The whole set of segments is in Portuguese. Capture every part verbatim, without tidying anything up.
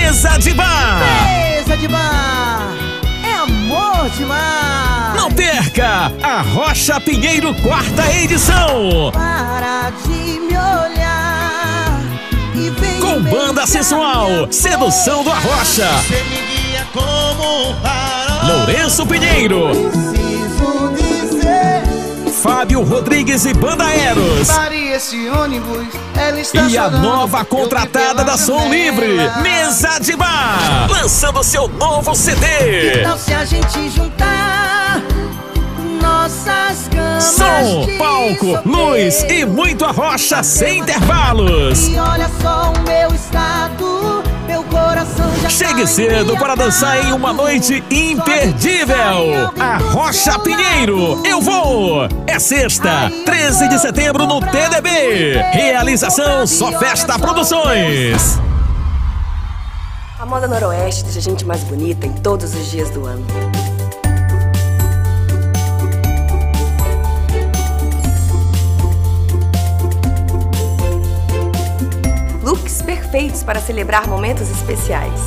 Mesa de Bar. Mesa de Bar é amor demais. Não perca a Rocha Pinheiro quarta edição. Para de me olhar e vem com banda sensual, Sedução do Arrocha, Você me guia como um farol. Lourenço Pinheiro, Preciso dizer, Fábio Rodrigues e Banda Eros. pare esse ônibus, ela está E a chorando. nova contratada da Som Livre, Mesa de Bar, lançando seu novo C D. Então se a gente juntar nossas camas Som, de palco, solteiro, luz e muito Arrocha sem intervalos. e olha só o meu estado, meu coração já Chegue tá cedo para dançar em uma noite imperdível. Arrocha Pinheiro, eu vou! É sexta, treze de setembro no T D B. Realização Só Festa Produções. A moda noroeste deixa a gente mais bonita em todos os dias do ano. Looks perfeitos para celebrar momentos especiais.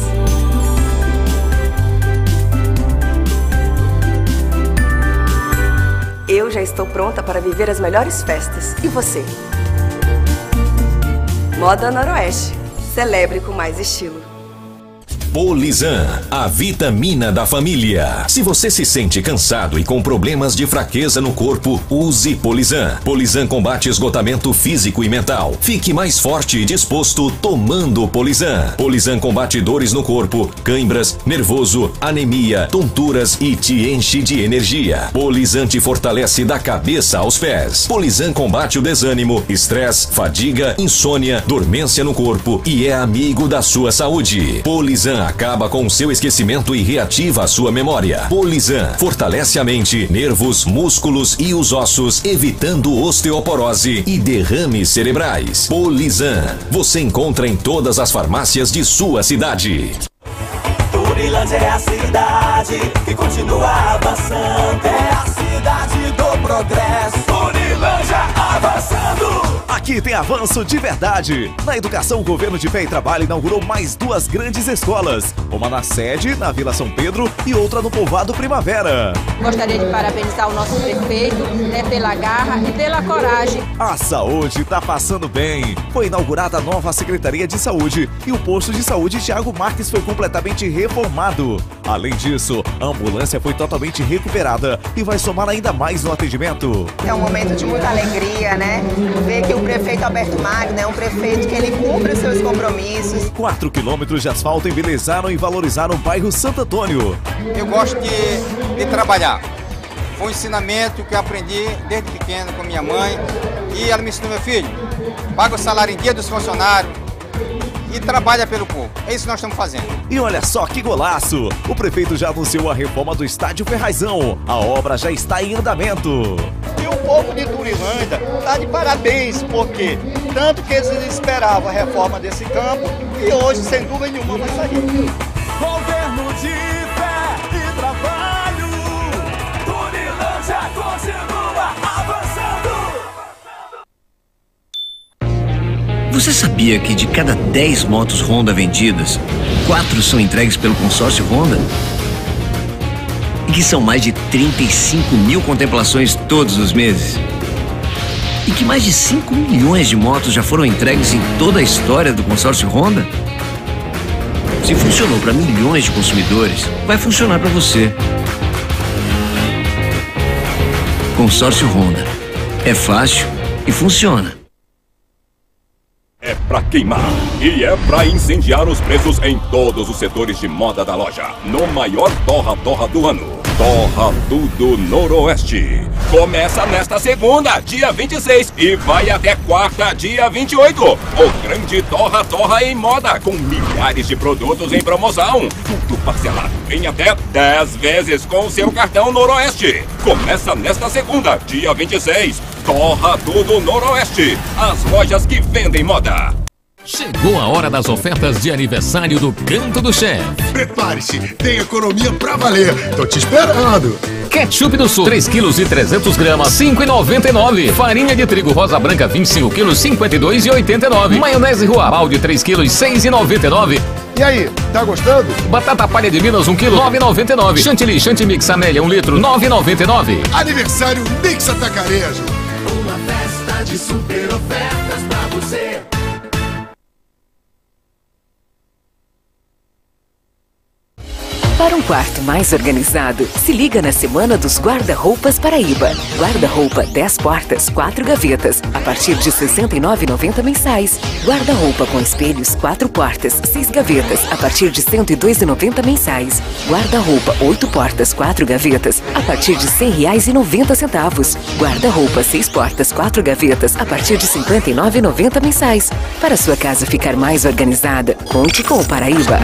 Eu já estou pronta para viver as melhores festas. E você? Moda Noroeste. Celebre com mais estilo. Polizan, a vitamina da família. Se você se sente cansado e com problemas de fraqueza no corpo, use Polizan. Polizan combate esgotamento físico e mental. Fique mais forte e disposto tomando Polizan. Polizan combate dores no corpo, cãibras, nervoso, anemia, tonturas e te enche de energia. Polizan te fortalece da cabeça aos pés. Polizan combate o desânimo, estresse, fadiga, insônia, dormência no corpo e é amigo da sua saúde. Polizan acaba com o seu esquecimento e reativa a sua memória. Polizan fortalece a mente, nervos, músculos e os ossos, evitando osteoporose e derrames cerebrais. Polizan, você encontra em todas as farmácias de sua cidade. Turilândia é a cidade que continua avançando. É a cidade do progresso. Turilândia avançando. Aqui tem avanço de verdade. Na educação, o Governo de Fé e Trabalho inaugurou mais duas grandes escolas. Uma na sede, na Vila São Pedro, e outra no Povoado Primavera. Gostaria de parabenizar o nosso prefeito, né, pela garra e pela coragem. A saúde tá passando bem. Foi inaugurada a nova Secretaria de Saúde e o posto de saúde Thiago Marques foi completamente reformado. Além disso, a ambulância foi totalmente recuperada e vai somar ainda mais no atendimento. É um momento de muita alegria, né? Ver que o prefeito Alberto Magno é um prefeito que ele cumpre os seus compromissos. Quatro quilômetros de asfalto embelezaram e valorizaram o bairro Santo Antônio. Eu gosto de, de trabalhar. Foi um ensinamento que eu aprendi desde pequeno com minha mãe. E ela me ensinou, meu filho, paga o salário em dia dos funcionários e trabalha pelo povo. É isso que nós estamos fazendo. E olha só que golaço! O prefeito já anunciou a reforma do Estádio Ferrazão. A obra já está em andamento. E o povo de Turilândia está de parabéns, porque tanto que eles esperavam a reforma desse campo e hoje, sem dúvida nenhuma, vai sair. Governo de fé e trabalho. Turilândia continua avançando. Você sabia que de cada dez motos Honda vendidas, quatro são entregues pelo consórcio Honda? E que são mais de trinta e cinco mil contemplações todos os meses? E que mais de cinco milhões de motos já foram entregues em toda a história do consórcio Honda? Se funcionou para milhões de consumidores, vai funcionar para você. Consórcio Honda. É fácil e funciona. É pra queimar e é pra incendiar os preços em todos os setores de moda da loja. No maior torra-torra do ano. Torra Tudo Noroeste. Começa nesta segunda, dia vinte e seis, e vai até quarta, dia vinte e oito. O grande torra-torra em moda, com milhares de produtos em promoção. Tudo parcelado em até dez vezes com o seu cartão Noroeste. Começa nesta segunda, dia vinte e seis. Torra Tudo Noroeste. As lojas que vendem moda. Chegou a hora das ofertas de aniversário do Canto do Chefe. Prepare-se, tem economia pra valer. Tô te esperando. Ketchup do Sul, três quilos e trezentos gramas, cinco reais e noventa e nove centavos. Farinha de trigo rosa branca, vinte e cinco quilos, cinquenta e dois reais e oitenta e nove centavos. Maionese Rua balde, três quilos, seis reais e noventa e nove centavos. E aí, tá gostando? Batata palha de Minas, um quilo, nove reais e noventa e nove centavos. Chantilly, Chantilly Mix Amélia, um litro, nove reais e noventa e nove centavos. Aniversário Mix Atacarejo. Uma festa de super ofertas pra você. Para um quarto mais organizado, se liga na Semana dos Guarda-Roupas Paraíba. Guarda-roupa dez portas, quatro gavetas, a partir de sessenta e nove reais e noventa centavos mensais. Guarda-roupa com espelhos, quatro portas, seis gavetas, a partir de cento e dois reais e noventa centavos mensais. Guarda-roupa oito portas, quatro gavetas, a partir de cem reais e noventa centavos. Guarda-roupa seis portas, quatro gavetas, a partir de cinquenta e nove reais e noventa centavos mensais. Para sua casa ficar mais organizada, conte com o Paraíba.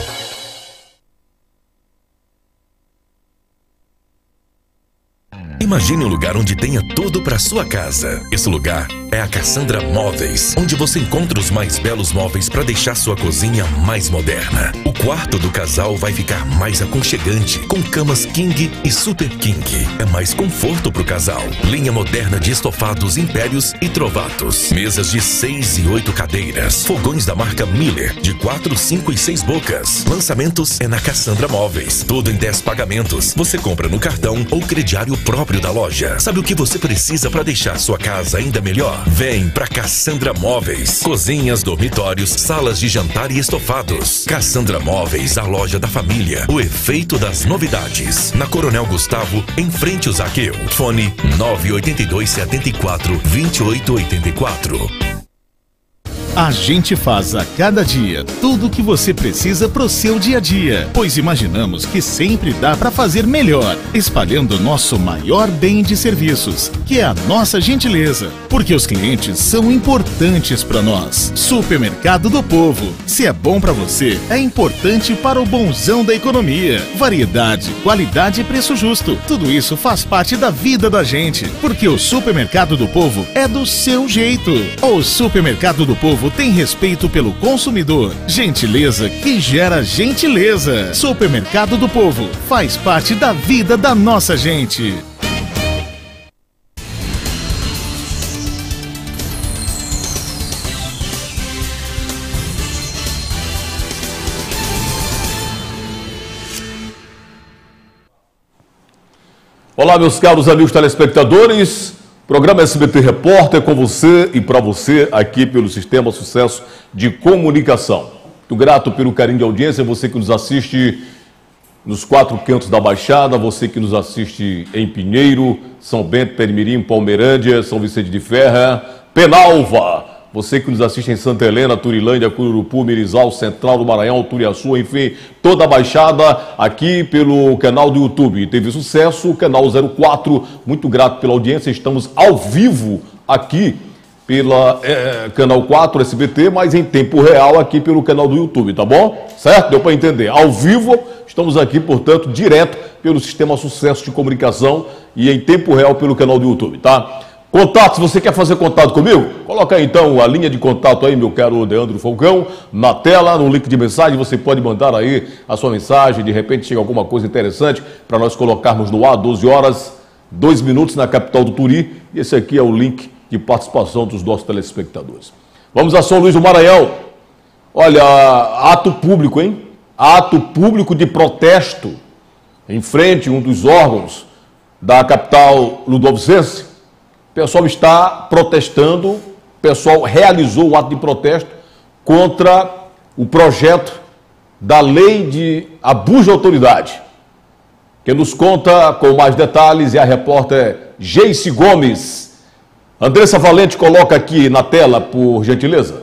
Imagine um lugar onde tenha tudo para sua casa. Esse lugar é a Cassandra Móveis, onde você encontra os mais belos móveis para deixar sua cozinha mais moderna. O quarto do casal vai ficar mais aconchegante, com camas King e Super King. É mais conforto pro casal. Linha moderna de estofados Impérios e Trovatos. Mesas de seis e oito cadeiras. Fogões da marca Miller, de quatro, cinco e seis bocas. Lançamentos é na Cassandra Móveis. Tudo em dez pagamentos. Você compra no cartão ou crediário próprio da loja. Sabe o que você precisa para deixar sua casa ainda melhor? Vem pra Cassandra Móveis. Cozinhas, dormitórios, salas de jantar e estofados. Cassandra Móveis, a loja da família. O efeito das novidades. Na Coronel Gustavo, em frente ao Zaqueu. Fone nove oito dois, sete quatro, dois oito oito quatro. A gente faz a cada dia tudo o que você precisa pro seu dia a dia, pois imaginamos que sempre dá para fazer melhor, espalhando o nosso maior bem de serviços, que é a nossa gentileza, porque os clientes são importantes para nós. Supermercado do Povo, se é bom para você, é importante para o bonzão da economia. Variedade, qualidade e preço justo, tudo isso faz parte da vida da gente, porque o Supermercado do Povo é do seu jeito. O Supermercado do Povo tem respeito pelo consumidor. Gentileza que gera gentileza. Supermercado do Povo faz parte da vida da nossa gente. Olá, meus caros amigos telespectadores. Programa S B T Repórter com você e para você aqui pelo Sistema Sucesso de Comunicação. Muito grato pelo carinho de audiência, você que nos assiste nos quatro cantos da Baixada, você que nos assiste em Pinheiro, São Bento, Permirim, Palmeirândia, São Vicente de Ferra, Penalva, você que nos assiste em Santa Helena, Turilândia, Cururupu, Mirizal, Central do Maranhão, Turiaçu, enfim, toda a Baixada aqui pelo canal do YouTube. Teve sucesso, canal zero quatro, muito grato pela audiência, estamos ao vivo aqui pela é, canal quatro S B T, mas em tempo real aqui pelo canal do YouTube, tá bom? Certo? Deu para entender. Ao vivo, estamos aqui, portanto, direto pelo Sistema Sucesso de Comunicação e em tempo real pelo canal do YouTube, tá? Contato, se você quer fazer contato comigo, coloca aí então a linha de contato aí, meu caro Leandro Falcão, na tela, no link de mensagem, você pode mandar aí a sua mensagem, de repente chega alguma coisa interessante para nós colocarmos no ar, doze horas, dois minutos na capital do Turi, e esse aqui é o link de participação dos nossos telespectadores. Vamos a São Luís do Maranhão. Olha, ato público, hein? Ato público de protesto em frente a um dos órgãos da capital ludovicense. O pessoal está protestando, o pessoal realizou o ato de protesto contra o projeto da lei de abuso de autoridade. Quem nos conta com mais detalhes é a repórter Geice Gomes. Andressa Valente, coloca aqui na tela, por gentileza.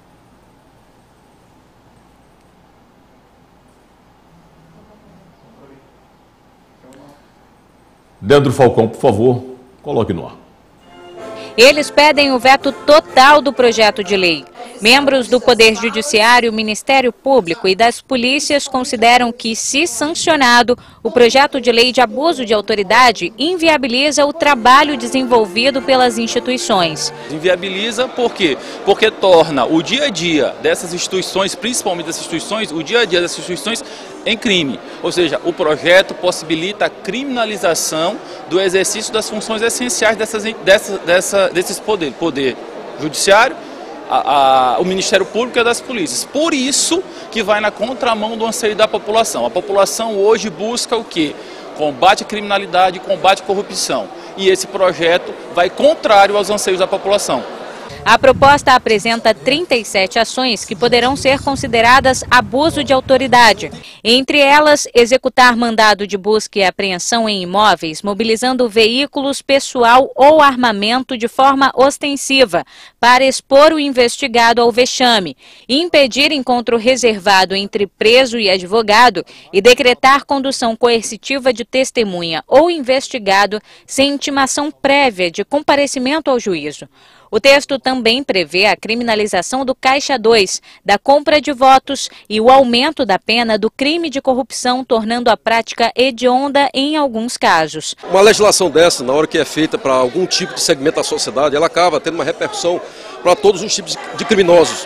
Leandro Falcão, por favor, coloque no ar. Eles pedem o veto total do projeto de lei. Membros do Poder Judiciário, Ministério Público e das polícias consideram que, se sancionado, o projeto de lei de abuso de autoridade inviabiliza o trabalho desenvolvido pelas instituições. Inviabiliza por quê? Porque torna o dia a dia dessas instituições, principalmente dessas instituições, o dia a dia dessas instituições em crime. Ou seja, o projeto possibilita a criminalização do exercício das funções essenciais dessas, dessa, dessa, desses poderes, poder judiciário, a, a, o Ministério Público e das polícias. Por isso que vai na contramão do anseio da população. A população hoje busca o quê? Combate à criminalidade, combate à corrupção. E esse projeto vai contrário aos anseios da população. A proposta apresenta trinta e sete ações que poderão ser consideradas abuso de autoridade. Entre elas, executar mandado de busca e apreensão em imóveis, mobilizando veículos, pessoal ou armamento de forma ostensiva, para expor o investigado ao vexame, impedir encontro reservado entre preso e advogado e decretar condução coercitiva de testemunha ou investigado sem intimação prévia de comparecimento ao juízo. O texto também prevê a criminalização do Caixa dois, da compra de votos e o aumento da pena do crime de corrupção, tornando a prática hedionda em alguns casos. Uma legislação dessa, na hora que é feita para algum tipo de segmento da sociedade, ela acaba tendo uma repercussão para todos os tipos de criminosos.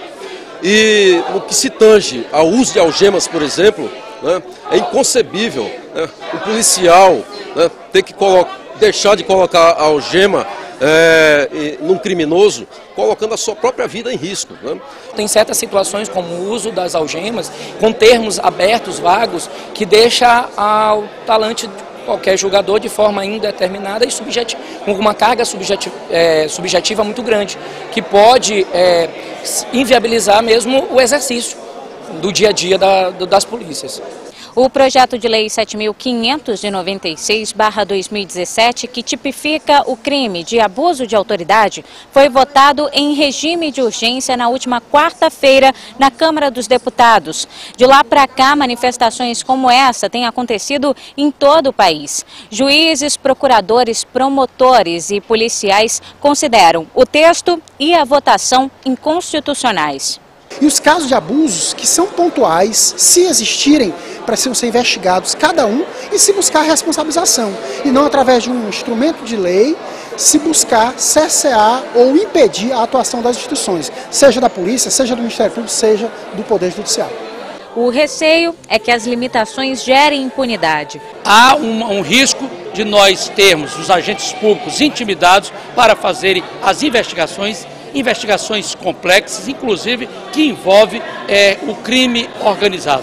E no que se tange ao uso de algemas, por exemplo, né, é inconcebível, né, um policial, né, ter que deixar de colocar a algema É, num criminoso, colocando a sua própria vida em risco, né? Tem certas situações, como o uso das algemas, com termos abertos, vagos, que deixa ao talante de qualquer julgador de forma indeterminada e subjetiva, com uma carga subjetiva, é, subjetiva muito grande, que pode é, inviabilizar mesmo o exercício do dia a dia da, das polícias. O projeto de lei sete mil quinhentos e noventa e seis barra dois mil e dezessete, que tipifica o crime de abuso de autoridade, foi votado em regime de urgência na última quarta-feira na Câmara dos Deputados. De lá para cá, manifestações como essa têm acontecido em todo o país. Juízes, procuradores, promotores e policiais consideram o texto e a votação inconstitucionais. E os casos de abusos que são pontuais, se existirem, precisam ser investigados cada um e se buscar responsabilização. E não através de um instrumento de lei, se buscar cercear ou impedir a atuação das instituições, seja da polícia, seja do Ministério Público, seja do Poder Judiciário. O receio é que as limitações gerem impunidade. Há um, um risco de nós termos os agentes públicos intimidados para fazerem as investigações investigações complexas, inclusive que envolve é, o crime organizado.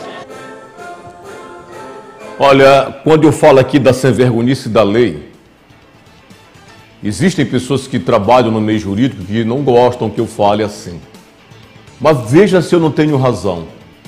Olha, quando eu falo aqui da sem-vergonhice da lei, existem pessoas que trabalham no meio jurídico que não gostam que eu fale assim. Mas veja se eu não tenho razão.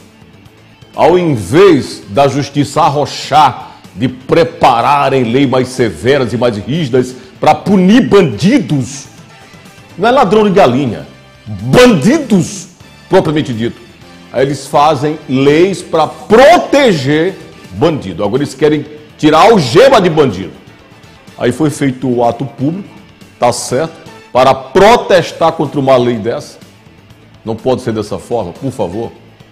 Ao invés da justiça arrochar de prepararem leis mais severas e mais rígidas para punir bandidos, não é ladrão de galinha, bandidos, propriamente dito. Aí eles fazem leis para proteger bandido. Agora eles querem tirar a algema de bandido. Aí foi feito o ato público, tá certo, para protestar contra uma lei dessa. Não pode ser dessa forma, por favor.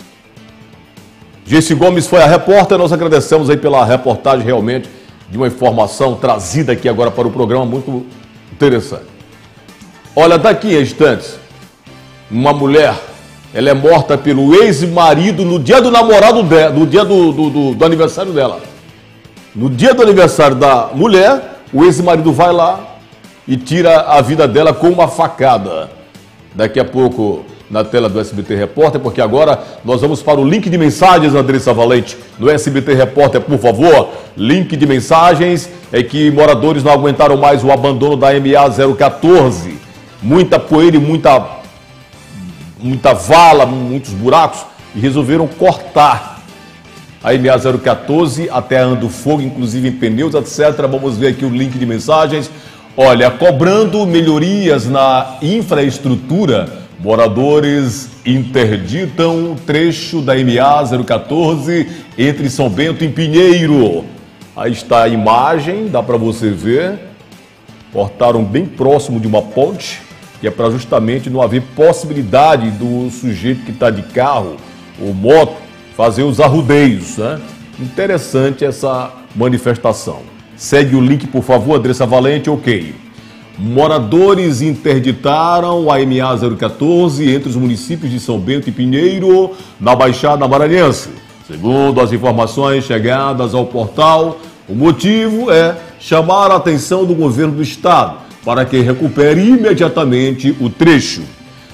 Gessi Gomes foi a repórter, nós agradecemos aí pela reportagem realmente de uma informação trazida aqui agora para o programa, muito interessante. Olha, daqui a instantes, uma mulher, ela é morta pelo ex-marido no dia do namorado dela, no dia do, do, do, do aniversário dela. No dia do aniversário da mulher, o ex-marido vai lá e tira a vida dela com uma facada. Daqui a pouco, na tela do S B T Repórter, porque agora nós vamos para o link de mensagens, Andressa Valente, no S B T Repórter, por favor. Link de mensagens é que moradores não aguentaram mais o abandono da M A zero quatorze. Muita poeira e muita, muita vala, muitos buracos, e resolveram cortar a M A zero quatorze até Ando Fogo, inclusive em pneus, etcétera. Vamos ver aqui o link de mensagens. Olha, cobrando melhorias na infraestrutura, moradores interditam o trecho da M A zero quatorze entre São Bento e Pinheiro. Aí está a imagem, dá para você ver. Cortaram bem próximo de uma ponte, que é para justamente não haver possibilidade do sujeito que está de carro ou moto fazer os arrudeios, né? Interessante essa manifestação. Segue o link, por favor, Andressa Valente, ok. Moradores interditaram a M A zero quatorze entre os municípios de São Bento e Pinheiro, na Baixada Maranhense. Segundo as informações chegadas ao portal, o motivo é chamar a atenção do governo do estado para que recupere imediatamente o trecho.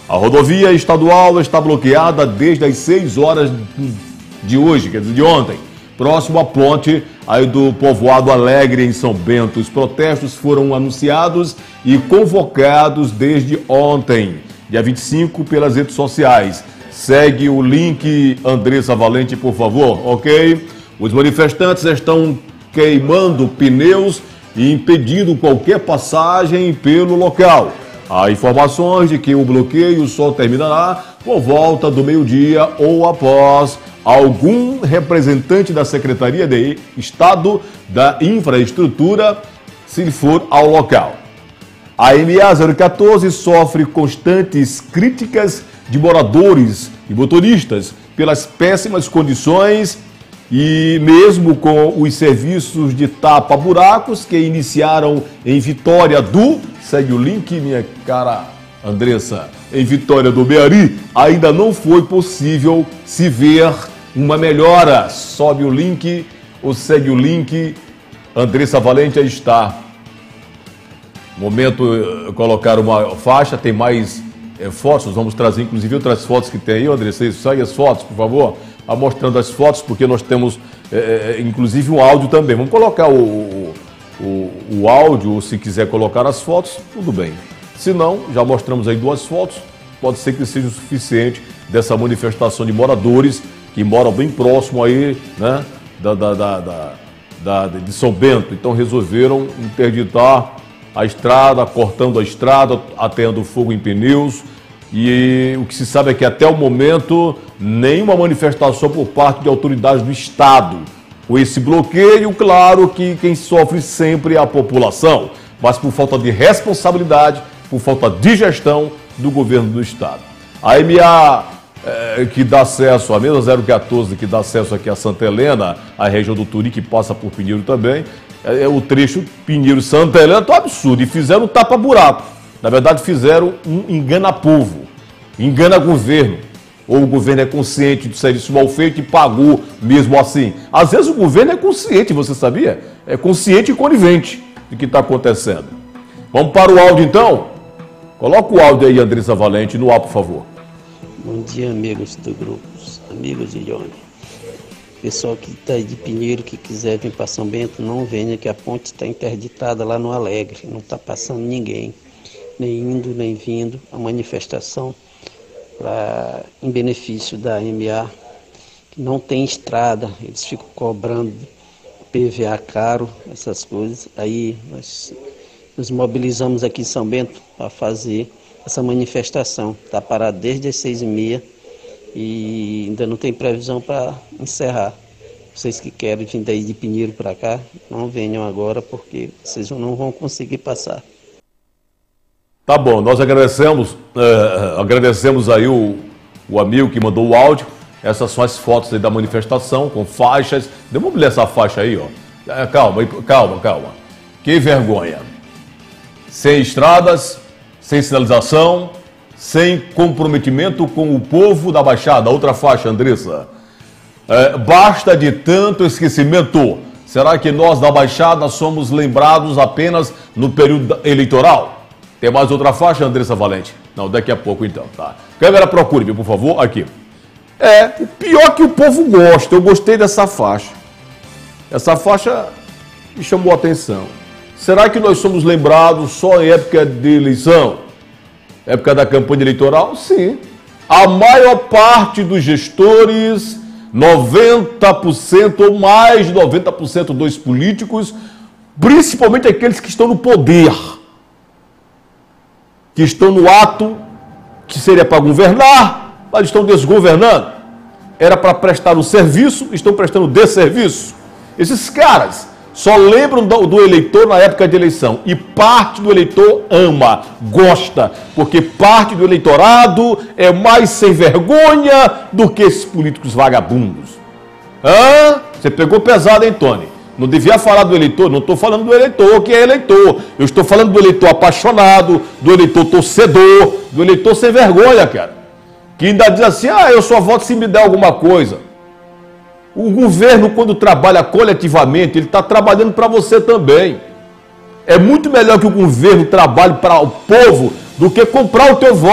A rodovia estadual está bloqueada desde as seis horas de hoje, quer dizer, de ontem, próximo à ponte aí do Povoado Alegre, em São Bento. Os protestos foram anunciados e convocados desde ontem, dia vinte e cinco, pelas redes sociais. Segue o link, Andressa Valente, por favor, ok? Os manifestantes estão queimando pneus e impedindo qualquer passagem pelo local. Há informações de que o bloqueio só terminará por volta do meio-dia ou após algum representante da Secretaria de Estado da Infraestrutura se for ao local. A M A zero quatorze sofre constantes críticas de moradores e motoristas pelas péssimas condições e mesmo com os serviços de tapa-buracos que iniciaram em Vitória do... Segue o link, minha cara Andressa. Em Vitória do Meari, ainda não foi possível se ver uma melhora. Sobe o link ou segue o link. Andressa Valente aí está. Momento, colocar uma faixa, tem mais é, fotos, vamos trazer inclusive outras fotos que tem aí, Andressa. Segue as fotos, por favor. Vai mostrando as fotos, porque nós temos é, inclusive um áudio também. Vamos colocar o... O, o áudio, ou se quiser colocar as fotos, tudo bem. Se não, já mostramos aí duas fotos, pode ser que seja o suficiente dessa manifestação de moradores que moram bem próximo aí, né, da, da, da, da, da, de São Bento. Então resolveram interditar a estrada, cortando a estrada, atendo fogo em pneus. E o que se sabe é que até o momento, nenhuma manifestação por parte de autoridades do Estado. Com esse bloqueio, claro que quem sofre sempre é a população, mas por falta de responsabilidade, por falta de gestão do governo do Estado. A M A é, que dá acesso, a mesma zero quatorze que dá acesso aqui a Santa Helena, a região do Turi, que passa por Pinheiro também, é, é o trecho Pinheiro-Santa Helena, tá um absurdo, e fizeram um tapa-buraco. Na verdade, fizeram um engana-povo, engana-governo. Ou o governo é consciente do serviço mal feito e pagou mesmo assim. Às vezes o governo é consciente, você sabia? É consciente e conivente do que está acontecendo. Vamos para o áudio então? Coloca o áudio aí, Andressa Valente, no ar, por favor. Bom dia, amigos do grupo, amigos de Ione. Pessoal que está aí de Pinheiro, que quiser vir para São Bento, não venha, que a ponte está interditada lá no Alegre. Não está passando ninguém, nem indo, nem vindo. A manifestação Pra, em benefício da M A, que não tem estrada, eles ficam cobrando P V A caro, essas coisas. Aí nós nos mobilizamos aqui em São Bento para fazer essa manifestação. Está parado desde as seis e meia e ainda não tem previsão para encerrar. Vocês que querem vir daí de Pinheiro para cá, não venham agora, porque vocês não vão conseguir passar. Tá bom, nós agradecemos, uh, agradecemos aí o, o amigo que mandou o áudio. Essas são as fotos aí da manifestação, com faixas. Vamos ler essa faixa aí, ó. Calma, calma, calma. Que vergonha. Sem estradas, sem sinalização, sem comprometimento com o povo da Baixada. Outra faixa, Andressa. É, basta de tanto esquecimento. Será que nós da Baixada somos lembrados apenas no período eleitoral? Tem mais outra faixa, Andressa Valente? Não, daqui a pouco então, tá? Câmera, procure-me, por favor, aqui. É, o pior que o povo gosta, eu gostei dessa faixa. Essa faixa me chamou a atenção. Será que nós somos lembrados só em época de eleição? Época da campanha eleitoral? Sim. A maior parte dos gestores, noventa por cento ou mais de noventa por cento dos políticos, principalmente aqueles que estão no poder, que estão no ato que seria para governar, mas estão desgovernando. Era para prestar um serviço, estão prestando desserviço. Esses caras só lembram do, do eleitor na época de eleição. E parte do eleitor ama, gosta, porque parte do eleitorado é mais sem vergonha do que esses políticos vagabundos. Hã? Você pegou pesado, hein, Tony? Não devia falar do eleitor, não estou falando do eleitor que é eleitor. Eu estou falando do eleitor apaixonado, do eleitor torcedor, do eleitor sem vergonha, cara. Que ainda diz assim, ah, eu só voto se me der alguma coisa. O governo, quando trabalha coletivamente, ele está trabalhando para você também. É muito melhor que o governo trabalhe para o povo do que comprar o teu voto.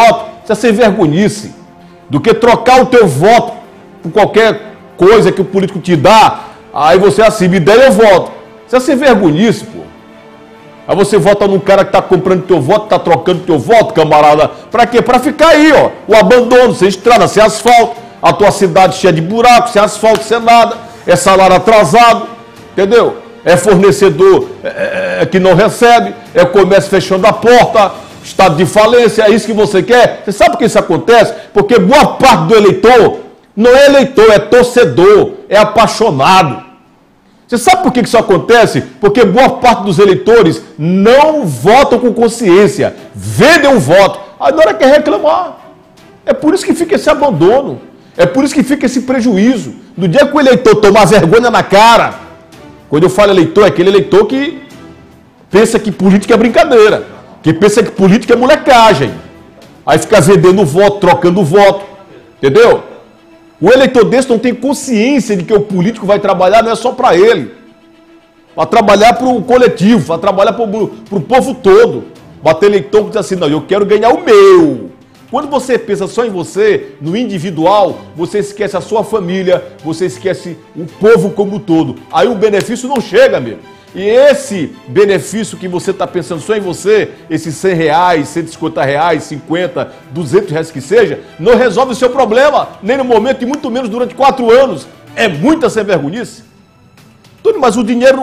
Isso é sem vergonhice. Do que trocar o teu voto por qualquer coisa que o político te dá, aí você assim, me der eu voto. Isso é sem vergonhice, pô. Aí você vota num cara que tá comprando teu voto, tá trocando teu voto, camarada. Pra quê? Pra ficar aí, ó. O abandono, sem estrada, sem asfalto. A tua cidade cheia de buracos, sem asfalto, sem nada. É salário atrasado, entendeu? É fornecedor é, é, que não recebe. É comércio fechando a porta. Estado de falência, é isso que você quer? Você sabe por que isso acontece? Porque boa parte do eleitor não é eleitor, é torcedor, é apaixonado. Você sabe por que isso acontece? Porque boa parte dos eleitores não votam com consciência, vendem um voto, aí na hora quer reclamar. É por isso que fica esse abandono, é por isso que fica esse prejuízo. No dia que o eleitor tomar vergonha na cara, quando eu falo eleitor, é aquele eleitor que pensa que política é brincadeira, que pensa que política é molecagem, aí fica vendendo voto, trocando voto, entendeu? O eleitor desse não tem consciência de que o político vai trabalhar não é só para ele. Vai trabalhar para o coletivo, vai trabalhar para o povo todo. Vai ter eleitor que diz assim, não, eu quero ganhar o meu. Quando você pensa só em você, no individual, você esquece a sua família, você esquece o povo como um todo. Aí o benefício não chega mesmo. E esse benefício que você está pensando só em você, esses cem reais, cento e cinquenta reais, cinquenta, duzentos reais que seja, não resolve o seu problema, nem no momento e muito menos durante quatro anos. É muita sem vergonhice. Mas o dinheiro,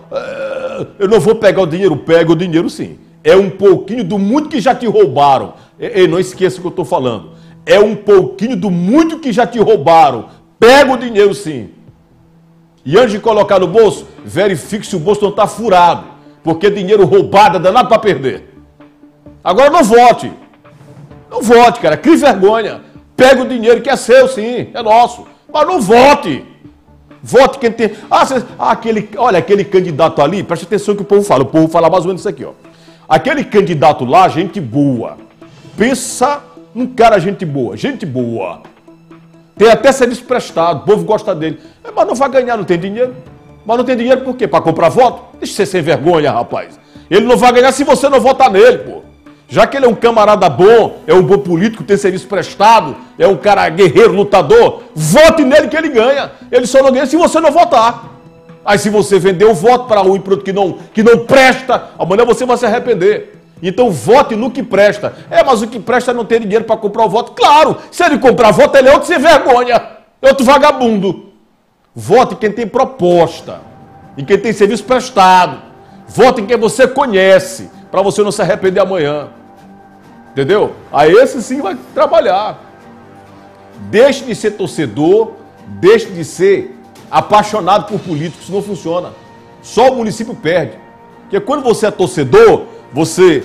eu não vou pegar o dinheiro, pego o dinheiro sim. É um pouquinho do muito que já te roubaram. Ei, não esqueça o que eu estou falando. É um pouquinho do muito que já te roubaram. Pega o dinheiro sim. E antes de colocar no bolso, verifique se o bolso não está furado. Porque dinheiro roubado é danado para perder. Agora não vote. Não vote, cara. Crie vergonha. Pega o dinheiro que é seu, sim. É nosso. Mas não vote. Vote quem tem... Ah, você... ah aquele... olha, aquele candidato ali, preste atenção que o povo fala. O povo fala mais ou menos isso aqui, ó. Aquele candidato lá, gente boa. Pensa num cara gente boa. Gente boa. Tem até serviço prestado, o povo gosta dele. Mas não vai ganhar, não tem dinheiro. Mas não tem dinheiro por quê? Para comprar voto? Deixa você sem vergonha, rapaz. Ele não vai ganhar se você não votar nele, pô. Já que ele é um camarada bom, é um bom político, tem serviço prestado, é um cara guerreiro, lutador, vote nele que ele ganha. Ele só não ganha se você não votar. Aí se você vender o voto para um produto que não, que não presta, amanhã você vai se arrepender. Então vote no que presta. É, mas o que presta não tem dinheiro para comprar o voto. Claro, se ele comprar voto, ele é outro sem vergonha. É outro vagabundo. Vote em quem tem proposta. Em quem tem serviço prestado. Vote em quem você conhece. Para você não se arrepender amanhã. Entendeu? Aí esse sim vai trabalhar. Deixe de ser torcedor. Deixe de ser apaixonado por políticos. Não funciona. Só o município perde. Porque quando você é torcedor, você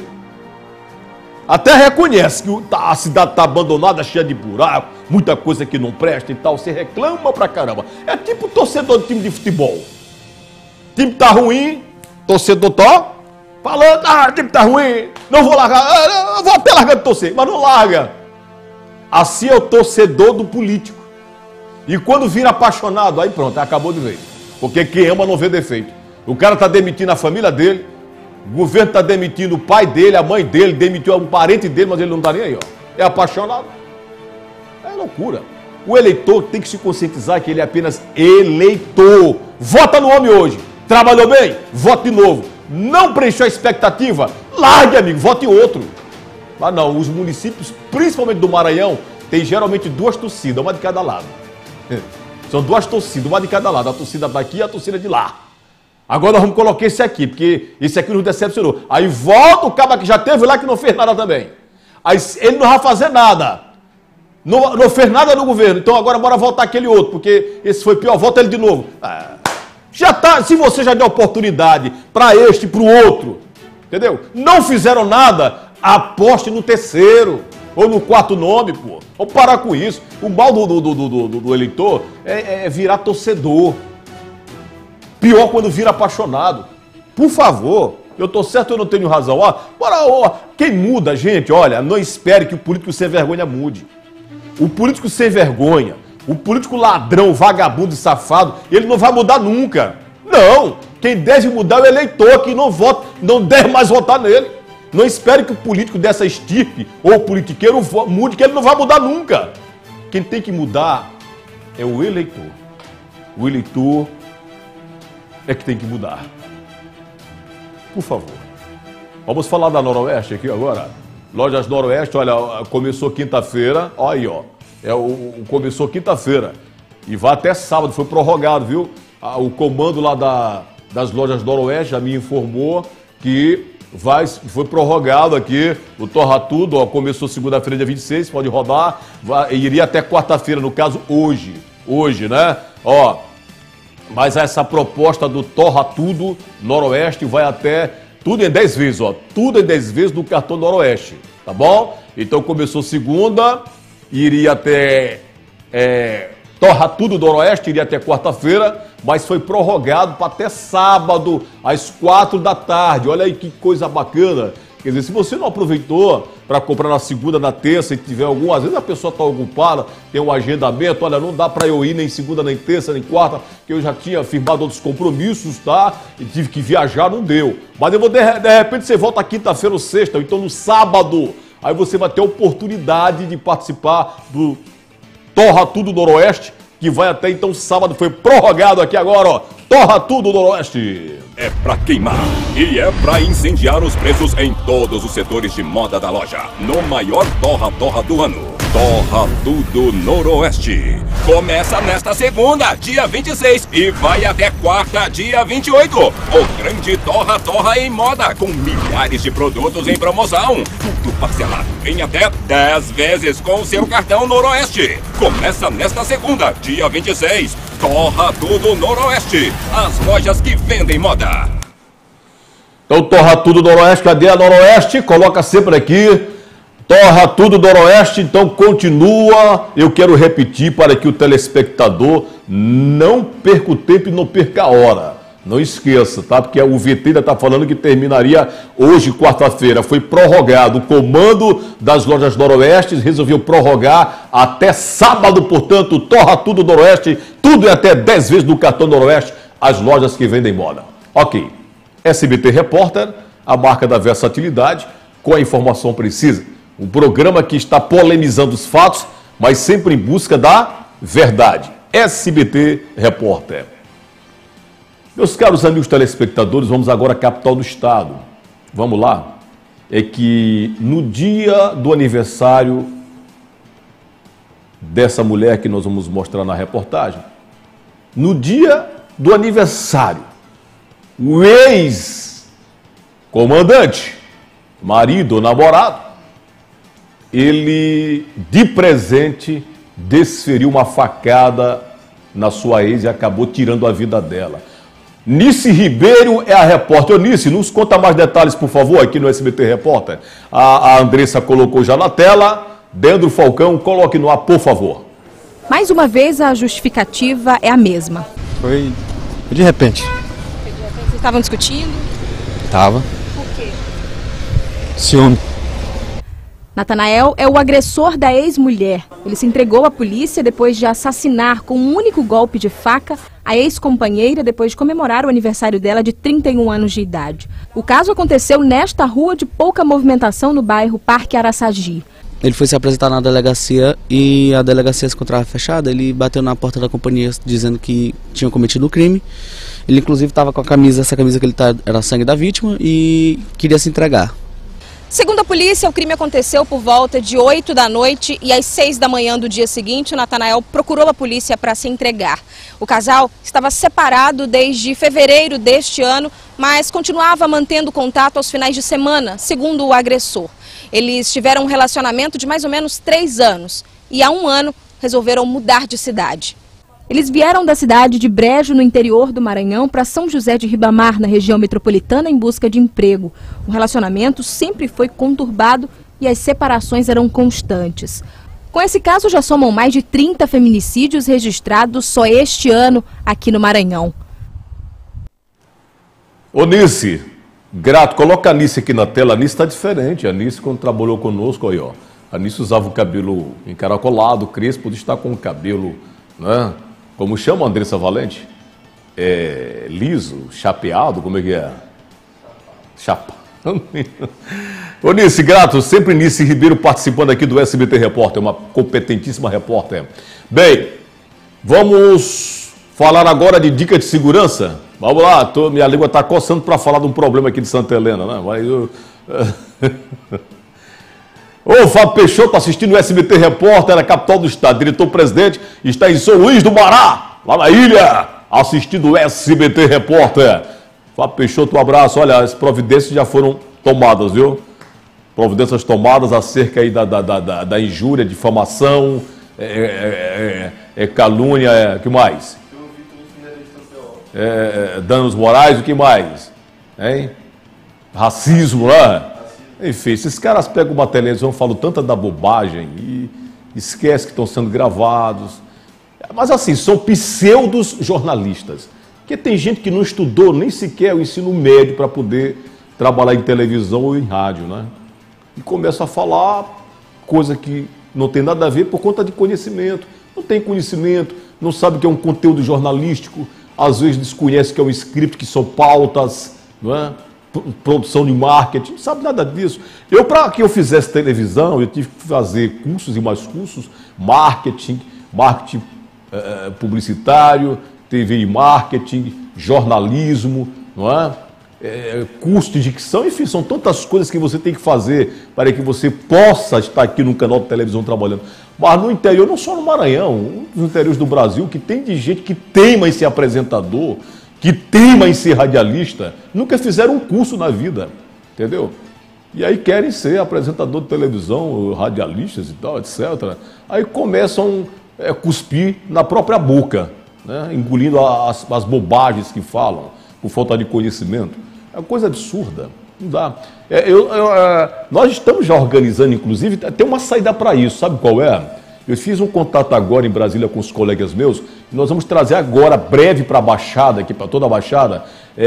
até reconhece que a cidade está abandonada, cheia de buraco, muita coisa que não presta e tal. Você reclama pra caramba. É tipo torcedor de time de futebol. O time tá ruim, torcedor tá falando, ah, o time tá ruim, não vou largar, eu vou até largar de torcer, mas não larga. Assim é o torcedor do político. E quando vira apaixonado, aí pronto, acabou de vez. Porque quem ama não vê defeito. O cara tá demitindo a família dele, o governo está demitindo o pai dele, a mãe dele, demitiu um parente dele, mas ele não está nem aí, ó. É apaixonado. É loucura. O eleitor tem que se conscientizar que ele é apenas eleitor. Vota no homem hoje. Trabalhou bem? Vote de novo. Não preencheu a expectativa? Largue, amigo, vote em outro. Mas não, os municípios, principalmente do Maranhão, tem geralmente duas torcidas, uma de cada lado. São duas torcidas, uma de cada lado. A torcida daqui e a torcida de lá. Agora nós vamos colocar esse aqui, porque esse aqui nos decepcionou. Aí volta o cara que já teve lá que não fez nada também. Aí ele não vai fazer nada. Não, não fez nada no governo. Então agora bora voltar aquele outro, porque esse foi pior, volta ele de novo. Ah, já tá, se você já deu oportunidade para este e para o outro, entendeu? Não fizeram nada, aposte no terceiro ou no quarto nome, pô. Vamos parar com isso. O mal do, do, do, do, do, do eleitor é, é virar torcedor. Pior quando vira apaixonado. Por favor, eu tô certo ou eu não tenho razão? Ó, bora, ó, quem muda, gente, olha, não espere que o político sem vergonha mude. O político sem vergonha, o político ladrão, vagabundo e safado, ele não vai mudar nunca. Não, quem deve mudar é o eleitor que não vota, não deve mais votar nele. Não espere que o político dessa estirpe ou o politiqueiro mude, que ele não vai mudar nunca. Quem tem que mudar é o eleitor. O eleitor é que tem que mudar. Por favor. Vamos falar da Noroeste aqui agora. Lojas Noroeste, olha, começou quinta-feira. Olha aí, ó. É, o, o, começou quinta-feira. E vai até sábado, foi prorrogado, viu? O comando lá da, das Lojas Noroeste já me informou que vai, foi prorrogado aqui o Torra Tudo, ó, começou segunda-feira, dia vinte e seis, pode rodar, vai, iria até quarta-feira, no caso, hoje. Hoje, né? Ó, mas essa proposta do Torra Tudo Noroeste vai até, tudo em dez vezes, ó, tudo em dez vezes do cartão Noroeste, tá bom? Então começou segunda, iria até, é, Torra Tudo Noroeste, iria até quarta-feira, mas foi prorrogado para até sábado, às quatro da tarde. Olha aí que coisa bacana. Quer dizer, se você não aproveitou para comprar na segunda, na terça, e tiver algum, às vezes a pessoa está ocupada, tem um agendamento, olha, não dá para eu ir nem segunda, nem terça, nem quarta, que eu já tinha firmado outros compromissos, tá? E tive que viajar, não deu. Mas eu vou, de, de repente você volta quinta-feira ou sexta, ou então no sábado, aí você vai ter a oportunidade de participar do Torra Tudo Noroeste, que vai até então sábado, foi prorrogado aqui agora, ó. Torra Tudo Noroeste. É pra queimar e é pra incendiar os preços em todos os setores de moda da loja. No maior torra-torra do ano. Torra Tudo Noroeste. Começa nesta segunda, dia vinte e seis, e vai até quarta, dia vinte e oito. O grande torra-torra em moda, com milhares de produtos em promoção. Tudo parcelado em até dez vezes com o seu cartão Noroeste. Começa nesta segunda, dia vinte e seis. Torra Tudo Noroeste. As lojas que vendem moda. Então, Torra Tudo Noroeste, cadê a Noroeste? Coloca sempre aqui. Torra Tudo Noroeste, então continua. Eu quero repetir para que o telespectador não perca o tempo e não perca a hora. Não esqueça, tá? Porque o V T ainda está falando que terminaria hoje, quarta-feira. Foi prorrogado. O comando das Lojas Noroeste resolveu prorrogar até sábado, portanto, Torra Tudo Noroeste, tudo é até dez vezes do cartão Noroeste, as lojas que vendem moda. Ok. S B T Repórter, a marca da versatilidade, com a informação precisa. Um programa que está polemizando os fatos, mas sempre em busca da verdade. S B T Repórter. Meus caros amigos telespectadores, vamos agora à capital do estado. Vamos lá? É que no dia do aniversário dessa mulher que nós vamos mostrar na reportagem, no dia do aniversário, o ex-comandante, marido ou namorado, ele, de presente, desferiu uma facada na sua ex e acabou tirando a vida dela. Nice Ribeiro é a repórter. Nice, nos conta mais detalhes, por favor, aqui no S B T Repórter. A, a Andressa colocou já na tela. Dendro Falcão, coloque no ar, por favor. Mais uma vez, a justificativa é a mesma. Foi de repente. Foi de repente. Vocês estavam discutindo? Tava. Por quê? Ciúme. Natanael é o agressor da ex-mulher. Ele se entregou à polícia depois de assassinar com um único golpe de faca a ex-companheira depois de comemorar o aniversário dela de trinta e um anos de idade. O caso aconteceu nesta rua de pouca movimentação no bairro Parque Araçagi. Ele foi se apresentar na delegacia e a delegacia se encontrava fechada. Ele bateu na porta da companhia dizendo que tinha cometido o crime. Ele inclusive estava com a camisa, essa camisa que ele tá, era sangue da vítima, e queria se entregar. Segundo a polícia, o crime aconteceu por volta de oito da noite e às seis da manhã do dia seguinte, Natanael procurou a polícia para se entregar. O casal estava separado desde fevereiro deste ano, mas continuava mantendo contato aos finais de semana, segundo o agressor. Eles tiveram um relacionamento de mais ou menos três anos e há um ano resolveram mudar de cidade. Eles vieram da cidade de Brejo, no interior do Maranhão, para São José de Ribamar, na região metropolitana, em busca de emprego. O relacionamento sempre foi conturbado e as separações eram constantes. Com esse caso, já somam mais de trinta feminicídios registrados só este ano aqui no Maranhão. Ô Nice, grato, coloca a Nice aqui na tela. A Nice está diferente. A Nice, quando trabalhou conosco, aí, ó, a Nice usava o cabelo encaracolado, crespo, está com o cabelo, né? Como chama a Andressa Valente? É, liso, chapeado, como é que é? Chapa. Ô Nice, grato, sempre Nice Ribeiro participando aqui do S B T Repórter, uma competentíssima repórter. Bem, vamos falar agora de dica de segurança. Vamos lá, tô, minha língua está coçando para falar de um problema aqui de Santa Helena, né? Mas eu... Ô, Fábio Peixoto assistindo o S B T Repórter na capital do estado, diretor-presidente, está em São Luís do Mará, lá na ilha, assistindo o S B T Repórter. Fábio Peixoto, um abraço. Olha, as providências já foram tomadas, viu? Providências tomadas acerca aí da, da, da, da injúria, difamação, é, é, é, é calúnia, é, o que mais? É, é, danos morais, o que mais? Hein? Racismo, né? Enfim, esses caras pegam uma televisão, falam tanta da bobagem e esquecem que estão sendo gravados. Mas assim, são pseudos jornalistas. Porque tem gente que não estudou nem sequer o ensino médio para poder trabalhar em televisão ou em rádio, né? E começa a falar coisa que não tem nada a ver por conta de conhecimento. Não tem conhecimento, não sabe o que é um conteúdo jornalístico, às vezes desconhece que é um script, que são pautas, não é? Produção de marketing, não sabe nada disso. Eu, para que eu fizesse televisão, eu tive que fazer cursos e mais cursos, marketing, marketing eh, publicitário, T V e marketing, jornalismo, não é? É, curso de dicção, enfim, são tantas coisas que você tem que fazer para que você possa estar aqui no canal de televisão trabalhando. Mas no interior, não só no Maranhão, um dos interiores do Brasil, que tem de gente que teima em ser apresentador, que teima em ser radialista, nunca fizeram um curso na vida, entendeu? E aí querem ser apresentador de televisão, radialistas e tal, etcétera. Aí começam a é, cuspir na própria boca, né? Engolindo as, as bobagens que falam, por falta de conhecimento. É uma coisa absurda, não dá. É, eu, eu, é, nós estamos já organizando, inclusive, tem uma saída para isso, sabe qual é? Eu fiz um contato agora em Brasília com os colegas meus, e nós vamos trazer agora, breve para a Baixada, aqui para toda a Baixada,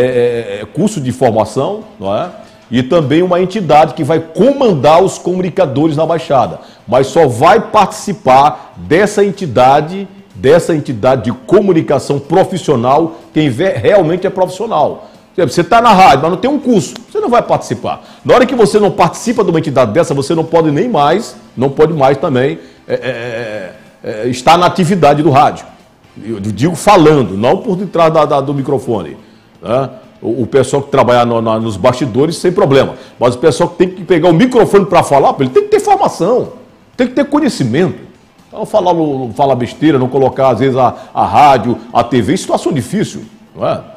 é, é, curso de formação, não é? E também uma entidade que vai comandar os comunicadores na Baixada, mas só vai participar dessa entidade, dessa entidade de comunicação profissional, quem realmente é profissional. Você está na rádio, mas não tem um curso, você não vai participar. Na hora que você não participa de uma entidade dessa, você não pode nem mais, não pode mais também é, é, é, estar na atividade do rádio. Eu digo falando, não por detrás da, da, do microfone, né? O, o pessoal que trabalha no, na, nos bastidores, sem problema. Mas o pessoal que tem que pegar o microfone para falar, ele tem que ter formação, tem que ter conhecimento. Não falar, não falar besteira, não colocar, às vezes, a, a rádio, a T V em situação difícil, não é?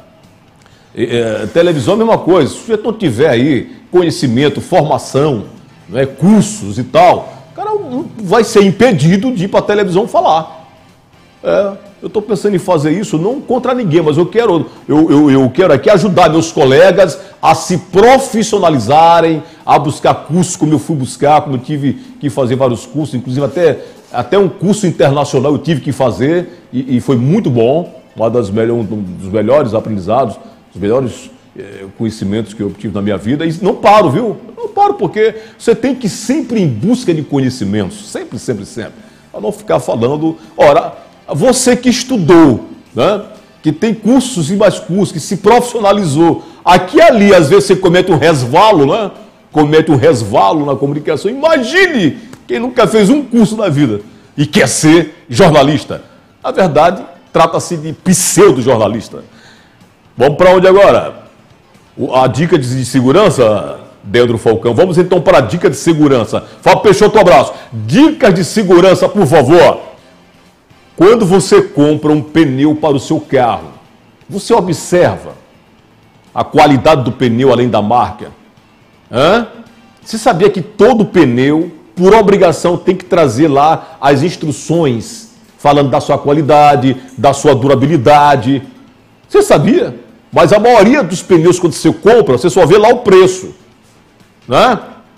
É, televisão é a mesma coisa. Se o sujeito não tiver aí conhecimento, formação, né, cursos e tal, o cara vai ser impedido de ir para a televisão falar. É, eu estou pensando em fazer isso não contra ninguém, mas eu quero, eu, eu, eu quero aqui ajudar meus colegas a se profissionalizarem, a buscar cursos como eu fui buscar, como eu tive que fazer vários cursos, inclusive até, até um curso internacional eu tive que fazer e, e foi muito bom, uma das melhor, um dos melhores aprendizados, os melhores eh, conhecimentos que eu tive na minha vida, e não paro, viu? Não paro, porque você tem que ir sempre em busca de conhecimentos, sempre, sempre, sempre, para não ficar falando. Ora, você que estudou, né? Que tem cursos e mais cursos, que se profissionalizou, aqui e ali, às vezes você comete um resvalo, né? Comete um resvalo na comunicação. Imagine quem nunca fez um curso na vida e quer ser jornalista. Na verdade, trata-se de pseudo-jornalista. Vamos para onde agora? A dica de segurança, Deandro Falcão. Vamos então para a dica de segurança. Fábio Peixoto, um abraço. Dicas de segurança, por favor. Quando você compra um pneu para o seu carro, você observa a qualidade do pneu além da marca? Hã? Você sabia que todo pneu, por obrigação, tem que trazer lá as instruções falando da sua qualidade, da sua durabilidade? Você sabia? Mas a maioria dos pneus, quando você compra, você só vê lá o preço, né?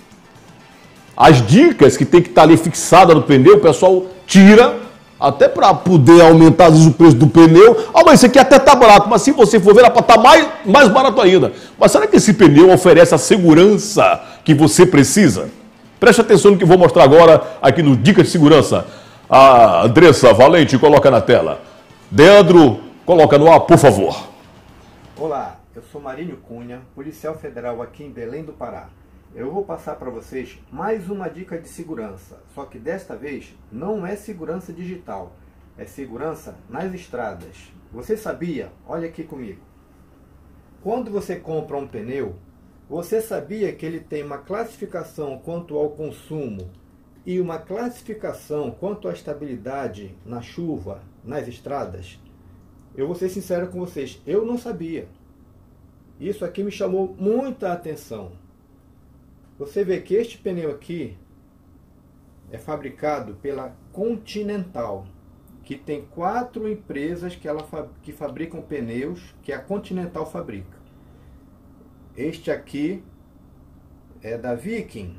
As dicas que tem que estar ali fixada no pneu, o pessoal tira, até para poder aumentar às vezes, o preço do pneu. Ah, mas isso aqui até está barato, mas se você for ver, ela pode estar mais, mais barato ainda. Mas será que esse pneu oferece a segurança que você precisa? Preste atenção no que eu vou mostrar agora aqui no Dica de Segurança. A Andressa Valente coloca na tela. Deandro, coloca no ar, por favor. Olá, eu sou Marinho Cunha, policial federal aqui em Belém do Pará. Eu vou passar para vocês mais uma dica de segurança, só que desta vez não é segurança digital, é segurança nas estradas. Você sabia? Olha aqui comigo. Quando você compra um pneu, você sabia que ele tem uma classificação quanto ao consumo e uma classificação quanto à estabilidade na chuva, nas estradas? Eu vou ser sincero com vocês, eu não sabia. Isso aqui me chamou muita atenção. Você vê que este pneu aqui é fabricado pela Continental, que tem quatro empresas que, ela, que fabricam pneus, que a Continental fabrica. Este aqui é da Viking.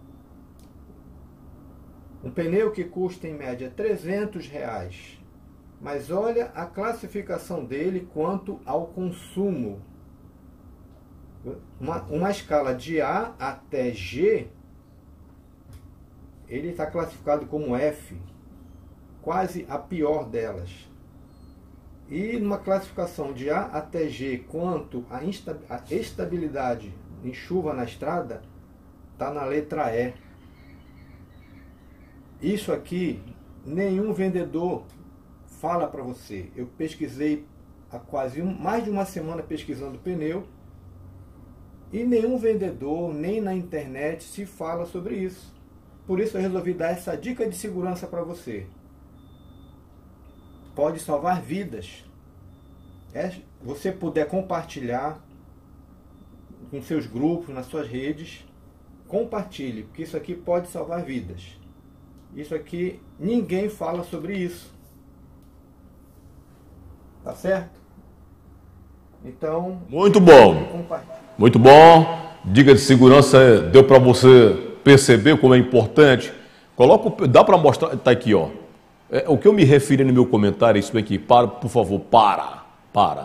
Um pneu que custa em média trezentos reais. Mas olha a classificação dele quanto ao consumo. Uma, uma escala de A até G, ele está classificado como F, quase a pior delas. E numa classificação de A até G quanto à estabilidade em chuva na estrada, está na letra E. Isso aqui, nenhum vendedor fala para você. Eu pesquisei há quase um, mais de uma semana pesquisando pneu, e nenhum vendedor, nem na internet, se fala sobre isso. Por isso eu resolvi dar essa dica de segurança para você. Pode salvar vidas. É, você puder compartilhar com seus grupos, nas suas redes, compartilhe, porque isso aqui pode salvar vidas. Isso aqui, ninguém fala sobre isso. Tá certo? Então... Muito bom. Muito bom. Dica de segurança, deu para você perceber como é importante. Coloca, dá para mostrar, tá aqui, ó. É, o que eu me referi no meu comentário, isso aqui, para, por favor, para, para.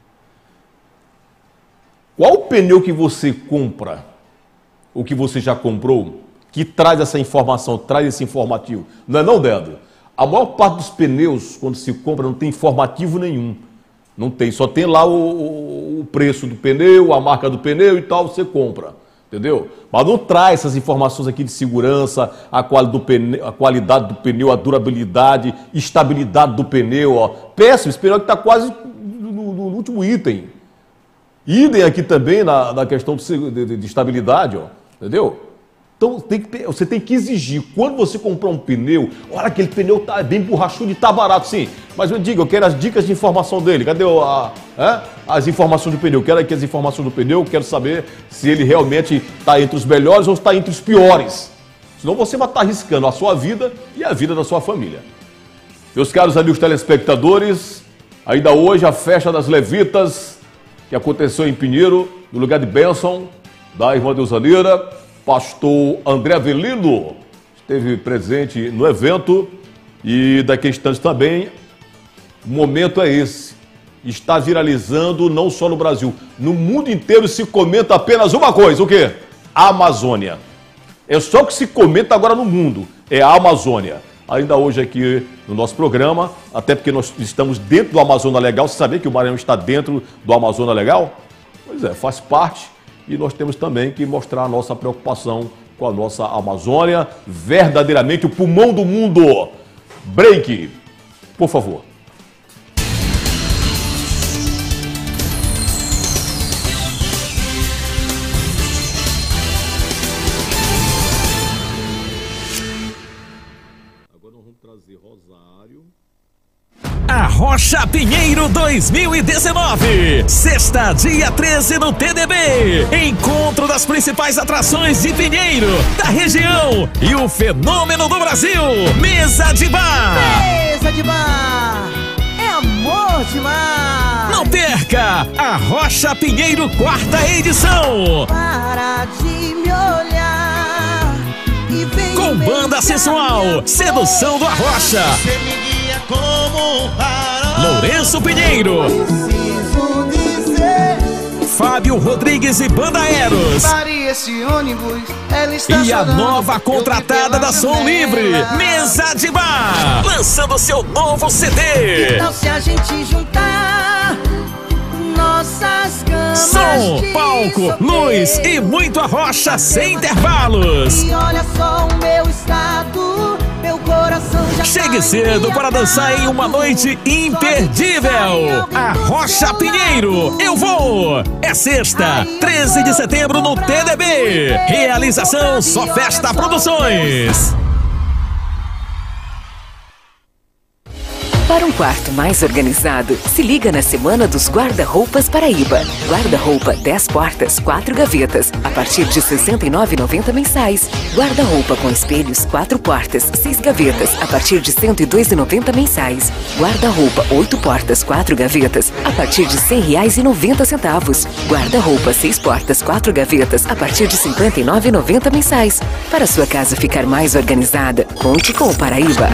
Qual o pneu que você compra, o que você já comprou, que traz essa informação, traz esse informativo? Não é não, Dedo? A maior parte dos pneus, quando se compra, não tem informativo nenhum. Não tem, só tem lá o, o preço do pneu, a marca do pneu e tal, você compra. Entendeu? Mas não traz essas informações aqui de segurança, a, quali do pneu, a qualidade do pneu, a durabilidade, estabilidade do pneu. Ó. Péssimo, esse pneu que está quase no, no, no último item. Idem aqui também na, na questão de, de, de estabilidade, ó. Entendeu? Então tem que, você tem que exigir, quando você comprar um pneu, olha, aquele pneu tá bem borrachudo e tá barato, sim. Mas eu digo, eu quero as dicas de informação dele. Cadê a, a, as informações do pneu? Eu quero aqui as informações do pneu, quero saber se ele realmente está entre os melhores ou está entre os piores. Senão você vai estar arriscando a sua vida e a vida da sua família. Meus caros amigos telespectadores, ainda hoje a festa das levitas, que aconteceu em Pinheiro, no lugar de bênção da irmã Deusaneira. Pastor André Avelino esteve presente no evento e daqui a instantes também, o momento é esse. Está viralizando não só no Brasil, no mundo inteiro se comenta apenas uma coisa, o quê? A Amazônia. É só o que se comenta agora no mundo, é a Amazônia. Ainda hoje aqui no nosso programa, até porque nós estamos dentro do Amazônia Legal, você sabia que o Maranhão está dentro do Amazônia Legal? Pois é, faz parte. E nós temos também que mostrar a nossa preocupação com a nossa Amazônia, verdadeiramente o pulmão do mundo. Break, por favor. Agora nós vamos trazer Rosário. A Rocha Pinheiro dois mil e dezenove, sexta, dia treze no T D B. Encontro das principais atrações de Pinheiro, da região e o fenômeno do Brasil, Mesa de Bar. Mesa de Bar, é amor de mar. Não perca a Rocha Pinheiro quarta edição. Para de me olhar e vem com banda sensual, Sedução do Arrocha. Você me guia como um farol. Lourenço Pinheiro. Preciso dizer. Fábio Rodrigues e Banda Eros. Pare esse ônibus, ela está E a chorando. nova contratada da Som Livre, Mesa de Bar, lançando seu novo C D. Que tal se a gente juntar nossas canções? som, palco, luz e muito Arrocha sem intervalos. E olha só o meu estado, meu coração já Chegue cedo para dançar em uma noite imperdível. Arrocha Pinheiro, eu vou! É sexta, treze de setembro no T D B. Realização Só Festa Produções. Para um quarto mais organizado, se liga na Semana dos Guarda-Roupas Paraíba. Guarda-roupa dez portas, quatro gavetas, a partir de sessenta e nove reais e noventa mensais. Guarda-roupa com espelhos, quatro portas, seis gavetas, a partir de cento e dois reais e noventa mensais. Guarda-roupa oito portas, quatro gavetas, a partir de cem reais e noventa centavos. Guarda-roupa seis portas, quatro gavetas, a partir de cinquenta e nove reais e noventa mensais. Para sua casa ficar mais organizada, conte com o Paraíba.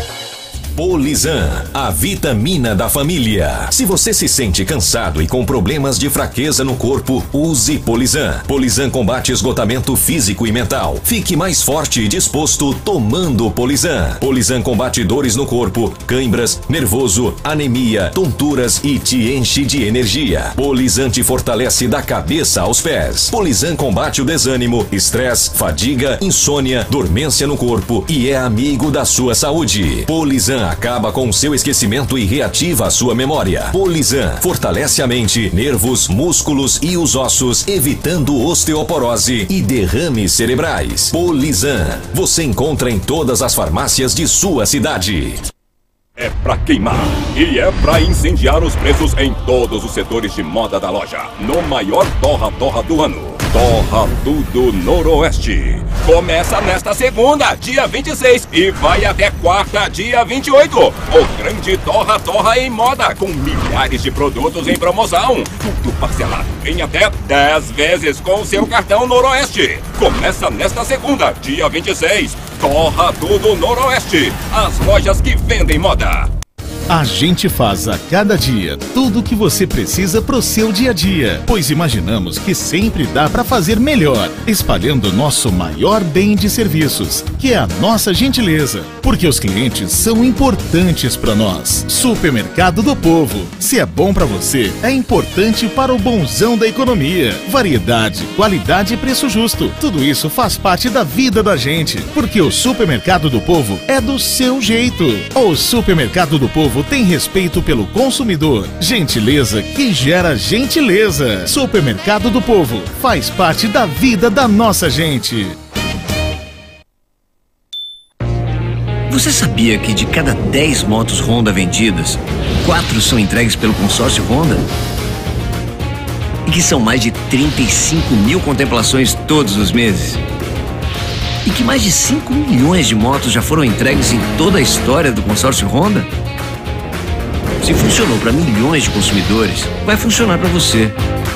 Polizan, a vitamina da família. Se você se sente cansado e com problemas de fraqueza no corpo, use Polizan. Polizan combate esgotamento físico e mental. Fique mais forte e disposto tomando Polizan. Polizan combate dores no corpo, cãibras, nervoso, anemia, tonturas e te enche de energia. Polizan te fortalece da cabeça aos pés. Polizan combate o desânimo, estresse, fadiga, insônia, dormência no corpo e é amigo da sua saúde. Polizan acaba com o seu esquecimento e reativa a sua memória. Polizan fortalece a mente, nervos, músculos e os ossos, evitando osteoporose e derrames cerebrais. Polizan, você encontra em todas as farmácias de sua cidade. É pra queimar e é pra incendiar os preços em todos os setores de moda da loja. No maior torra-torra do ano. Torra Tudo Noroeste. Começa nesta segunda, dia vinte e seis, e vai até quarta, dia vinte e oito. O grande torra-torra em moda, com milhares de produtos em promoção. Tudo parcelado em até dez vezes com o seu cartão Noroeste. Começa nesta segunda, dia vinte e seis. Torra Tudo Noroeste. As lojas que vendem moda. A gente faz a cada dia tudo o que você precisa pro seu dia a dia, pois imaginamos que sempre dá para fazer melhor, espalhando nosso maior bem de serviços, que é a nossa gentileza, porque os clientes são importantes para nós. Supermercado do Povo, se é bom para você, é importante para o bonzão da economia. Variedade, qualidade e preço justo, tudo isso faz parte da vida da gente, porque o Supermercado do Povo é do seu jeito. O Supermercado do Povo tem respeito pelo consumidor. Gentileza que gera gentileza. Supermercado do Povo faz parte da vida da nossa gente. Você sabia que de cada dez motos Honda vendidas, quatro são entregues pelo consórcio Honda? E que são mais de trinta e cinco mil contemplações todos os meses? E que mais de cinco milhões de motos já foram entregues em toda a história do consórcio Honda? Se funcionou para milhões de consumidores, vai funcionar para você.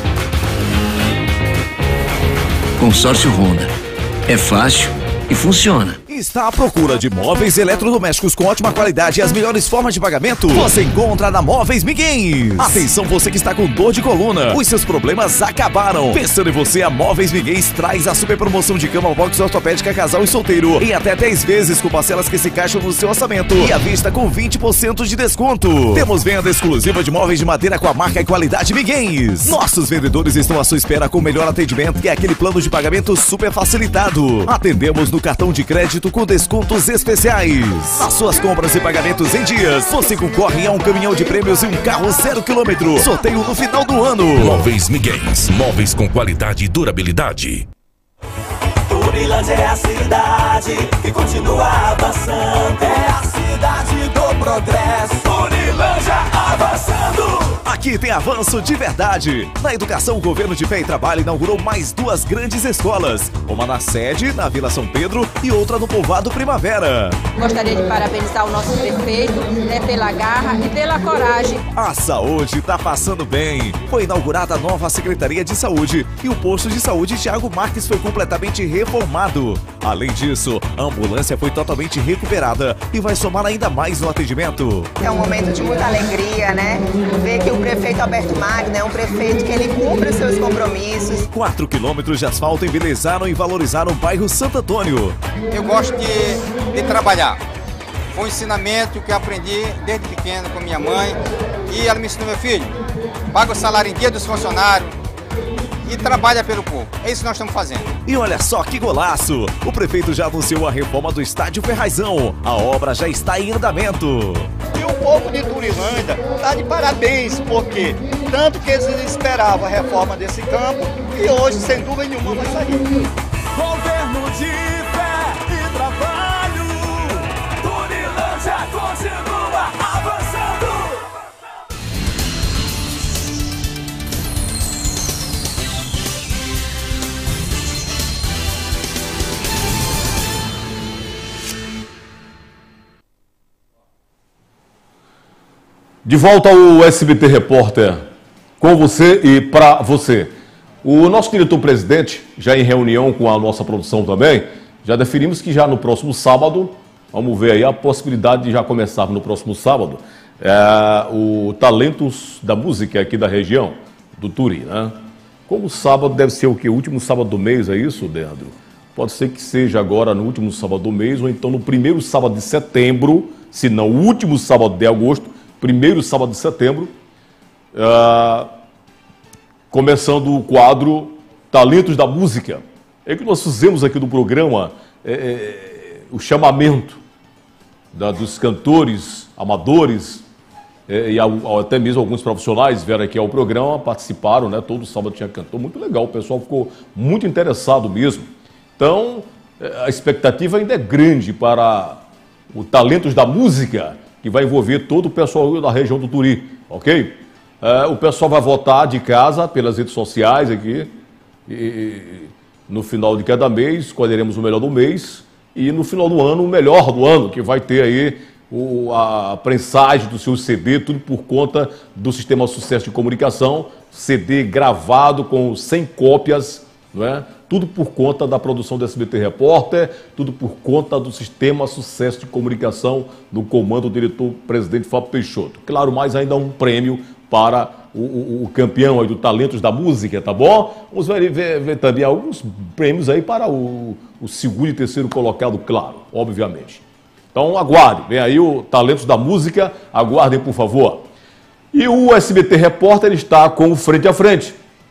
Consórcio Honda. É fácil e funciona. Está à procura de móveis eletrodomésticos com ótima qualidade e as melhores formas de pagamento? Você encontra na Móveis Miguens. Atenção, você que está com dor de coluna. Os seus problemas acabaram. Pensando em você, a Móveis Miguens traz a super promoção de cama box ortopédica casal e solteiro em até dez vezes com parcelas que se encaixam no seu orçamento e à vista com vinte por cento de desconto. Temos venda exclusiva de móveis de madeira com a marca e qualidade Miguens. Nossos vendedores estão à sua espera com o melhor atendimento e aquele plano de pagamento super facilitado. Atendemos no cartão de crédito com descontos especiais. As suas compras e pagamentos em dias, você concorre a um caminhão de prêmios e um carro zero quilômetro. Sorteio no final do ano. Móveis Miguens, móveis com qualidade e durabilidade. Unilândia é a cidade que continua avançando. É a cidade do progresso. Unilândia avançando. Aqui tem avanço de verdade. Na educação, o Governo de Fé e Trabalho inaugurou mais duas grandes escolas. Uma na sede, na Vila São Pedro, e outra no Povoado Primavera. Gostaria de parabenizar o nosso prefeito, né, pela garra e pela coragem. A saúde está passando bem. Foi inaugurada a nova Secretaria de Saúde e o posto de saúde Thiago Marques foi completamente reformado. Além disso, a ambulância foi totalmente recuperada e vai somar ainda mais no atendimento. É um momento de muita alegria, né? Ver que o prefeito Alberto Magno é um prefeito que ele cumpre os seus compromissos. Quatro quilômetros de asfalto embelezaram e valorizaram o bairro Santo Antônio. Eu gosto de, de trabalhar. Foi um ensinamento que eu aprendi desde pequeno com minha mãe. E ela me ensinou, meu filho, paga o salário em dia dos funcionários, e trabalha pelo povo. É isso que nós estamos fazendo. E olha só que golaço! O prefeito já anunciou a reforma do estádio Ferrazão. A obra já está em andamento. E o povo de Turilândia está de parabéns, porque tanto que eles esperavam a reforma desse campo e hoje, sem dúvida nenhuma, vai sair. Governo de fé e trabalho, Turilândia continua avançando. De volta ao S B T Repórter, com você e para você. O nosso diretor-presidente, já em reunião com a nossa produção também, já definimos que já no próximo sábado, vamos ver aí a possibilidade de já começar no próximo sábado, é, o Talentos da Música aqui da região, do Turi, né? Como sábado deve ser o quê? O último sábado do mês, é isso, Leandro? Pode ser que seja agora no último sábado do mês, ou então no primeiro sábado de setembro, se não o último sábado de agosto, primeiro sábado de setembro, uh, começando o quadro Talentos da Música. É que nós fizemos aqui do programa é, é, o chamamento da, dos cantores, amadores, é, e ao, até mesmo alguns profissionais vieram aqui ao programa, participaram, né? Todo sábado tinha cantor, muito legal, o pessoal ficou muito interessado mesmo. Então, a expectativa ainda é grande para o Talentos da Música, que vai envolver todo o pessoal da região do Turi, ok? É, o pessoal vai votar de casa, pelas redes sociais aqui, e no final de cada mês escolheremos o melhor do mês, e no final do ano o melhor do ano, que vai ter aí o, a prensagem do seu C D, tudo por conta do Sistema Sucesso de Comunicação, C D gravado com cem cópias, não é? Tudo por conta da produção do S B T Repórter, tudo por conta do Sistema Sucesso de Comunicação do comando do diretor-presidente Fábio Peixoto. Claro, mais ainda um prêmio para o, o, o campeão aí do Talentos da Música, tá bom? Vamos ver, ver, ver também alguns prêmios aí para o, o segundo e terceiro colocado, claro, obviamente. Então aguarde, vem aí o Talentos da Música, aguardem por favor. E o S B T Repórter está com o Frente a Frente,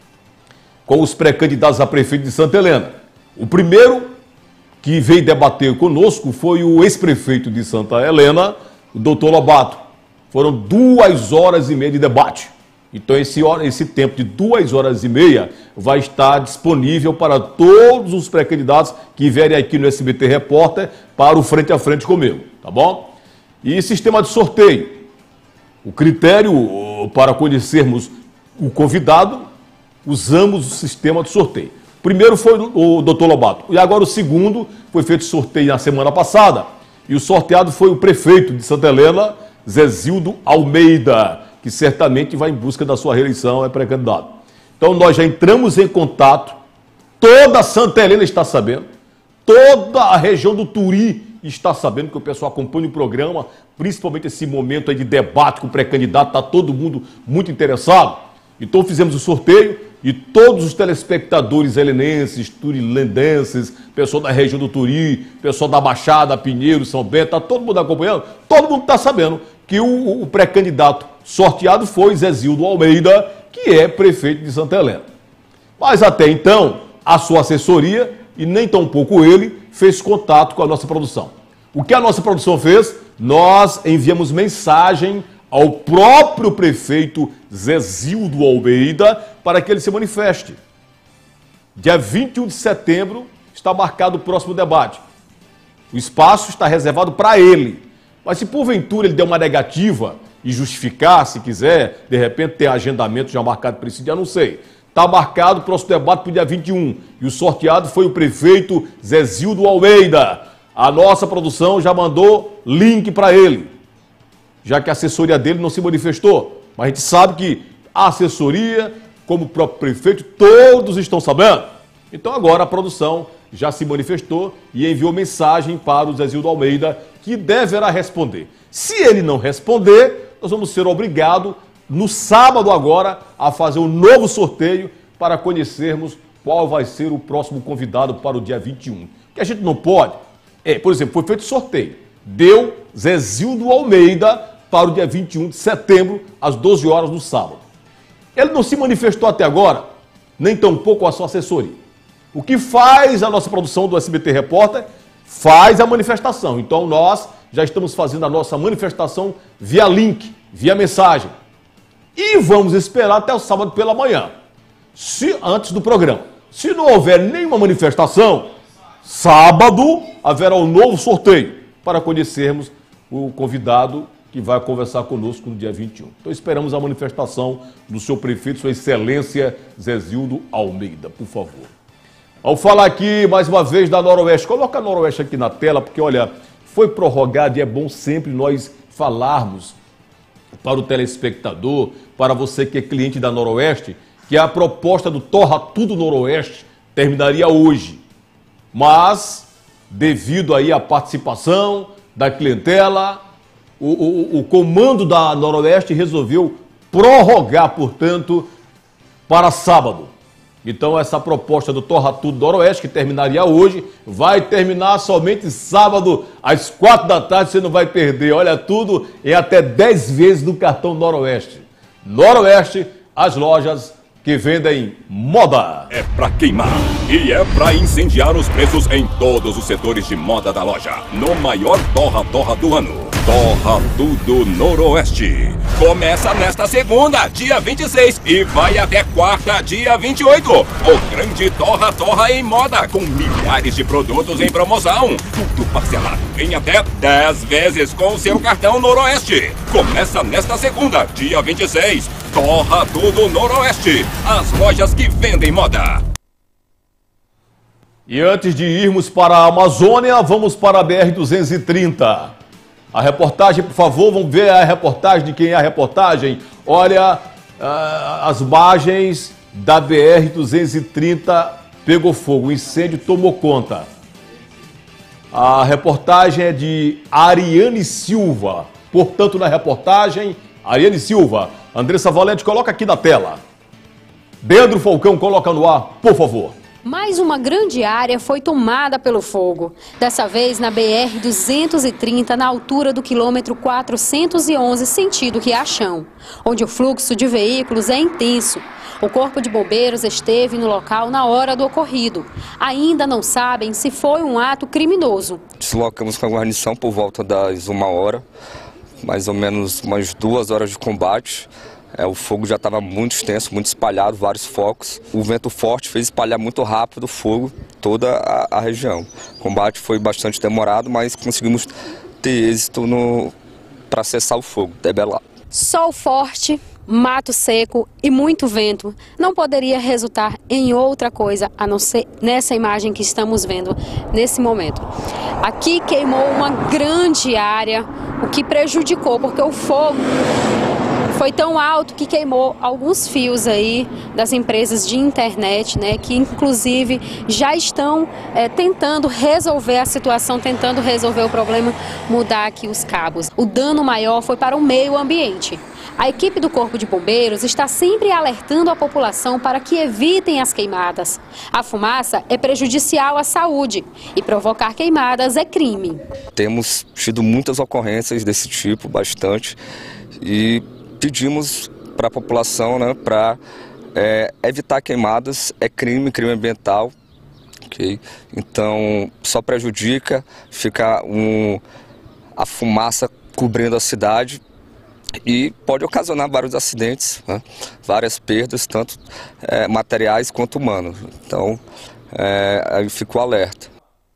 com os pré-candidatos a prefeito de Santa Helena. O primeiro que veio debater conosco foi o ex-prefeito de Santa Helena, o doutor Lobato. Foram duas horas e meia de debate. Então esse, esse tempo de duas horas e meia vai estar disponível para todos os pré-candidatos que vierem aqui no S B T Repórter para o Frente a Frente comigo, tá bom? E sistema de sorteio. O critério para conhecermos o convidado, usamos o sistema de sorteio. O primeiro foi o doutor Lobato, e agora o segundo foi feito sorteio na semana passada, e o sorteado foi o prefeito de Santa Helena, Zezildo Almeida, que certamente vai em busca da sua reeleição, é pré-candidato. Então nós já entramos em contato, toda Santa Helena está sabendo, toda a região do Turi está sabendo, que o pessoal acompanha o programa, principalmente esse momento aí de debate com o pré-candidato, está todo mundo muito interessado. Então fizemos o sorteio e todos os telespectadores helenenses, turilendenses, pessoal da região do Turi, pessoal da Baixada, Pinheiro, São Bento, está todo mundo acompanhando, todo mundo está sabendo que o, o pré-candidato sorteado foi Zezildo Almeida, que é prefeito de Santa Helena. Mas até então, a sua assessoria, e nem tão pouco ele, fez contato com a nossa produção. O que a nossa produção fez? Nós enviamos mensagem ao próprio prefeito Zezildo Almeida para que ele se manifeste. Dia vinte e um de setembro está marcado o próximo debate. O espaço está reservado para ele. Mas se porventura ele der uma negativa e justificar, se quiser, de repente ter agendamento já marcado para esse dia, não sei. Está marcado o próximo debate para o dia vinte e um. E o sorteado foi o prefeito Zezildo Almeida. A nossa produção já mandou link para ele, já que a assessoria dele não se manifestou. Mas a gente sabe que a assessoria, como o próprio prefeito, todos estão sabendo. Então agora a produção já se manifestou e enviou mensagem para o Zezildo Almeida, que deverá responder. Se ele não responder, nós vamos ser obrigados, no sábado agora, a fazer um novo sorteio para conhecermos qual vai ser o próximo convidado para o dia vinte e um. O que a gente não pode é, por exemplo, foi feito sorteio. Deu Zezildo Almeida para o dia vinte e um de setembro, às doze horas do sábado. Ele não se manifestou até agora. nem tampouco a sua assessoria. O que faz a nossa produção do S B T Repórter? Faz a manifestação. Então nós já estamos fazendo a nossa manifestação via link, via mensagem. E vamos esperar até o sábado pela manhã, se, antes do programa. Se não houver nenhuma manifestação, sábado haverá um novo sorteio para conhecermos o convidado que vai conversar conosco no dia vinte e um. Então esperamos a manifestação do seu prefeito, sua excelência Zezildo Almeida, por favor. Ao falar aqui, mais uma vez, da Noroeste, coloca a Noroeste aqui na tela, porque, olha, foi prorrogado e é bom sempre nós falarmos para o telespectador, para você que é cliente da Noroeste, que a proposta do Torra Tudo Noroeste terminaria hoje. Mas, devido aí à participação da clientela, o, o, o comando da Noroeste resolveu prorrogar, portanto, para sábado. Então essa proposta do Torra Tudo Noroeste, que terminaria hoje, vai terminar somente sábado, às quatro da tarde, você não vai perder. Olha, tudo em até dez vezes do cartão Noroeste. Noroeste, as lojas que vendem moda. É pra queimar e é pra incendiar os preços em todos os setores de moda da loja. No maior Torra Torra do ano. Torra Tudo Noroeste. Começa nesta segunda, dia vinte e seis, e vai até quarta, dia vinte e oito. O grande Torra Torra em moda, com milhares de produtos em promoção. Tudo parcelado em até dez vezes com o seu cartão Noroeste. Começa nesta segunda, dia vinte e seis. Torra Tudo Noroeste. As lojas que vendem moda. E antes de irmos para a Amazônia, vamos para a B R duzentos e trinta. A reportagem, por favor, vamos ver a reportagem de quem é a reportagem. Olha, as margens da B R duzentos e trinta pegou fogo, o incêndio tomou conta. A reportagem é de Ariane Silva. Portanto, na reportagem, Ariane Silva. Andressa Valente, coloca aqui na tela. Pedro Falcão, coloca no ar, por favor. Mais uma grande área foi tomada pelo fogo. Dessa vez na B R duzentos e trinta, na altura do quilômetro quatrocentos e onze, sentido Riachão, onde o fluxo de veículos é intenso. O Corpo de Bombeiros esteve no local na hora do ocorrido. Ainda não sabem se foi um ato criminoso. Deslocamos com a guarnição por volta das uma hora, mais ou menos umas duas horas de combate. É, o fogo já estava muito extenso, muito espalhado, vários focos. O vento forte fez espalhar muito rápido o fogo toda a, a região. O combate foi bastante demorado, mas conseguimos ter êxito para cessar o fogo, debelar. Sol forte, mato seco e muito vento não poderia resultar em outra coisa a não ser nessa imagem que estamos vendo nesse momento. Aqui queimou uma grande área, o que prejudicou, porque o fogo foi tão alto que queimou alguns fios aí das empresas de internet, né, que inclusive já estão é, tentando resolver a situação, tentando resolver o problema, mudar aqui os cabos. O dano maior foi para o meio ambiente. A equipe do Corpo de Bombeiros está sempre alertando a população para que evitem as queimadas. A fumaça é prejudicial à saúde e provocar queimadas é crime. Temos tido muitas ocorrências desse tipo, bastante, e pedimos para a população, né, para é, evitar queimadas. É crime, crime ambiental. Okay? Então, só prejudica, fica um, a fumaça cobrindo a cidade e pode ocasionar vários acidentes, né, várias perdas, tanto é, materiais quanto humanos. Então, é, aí fica o alerta.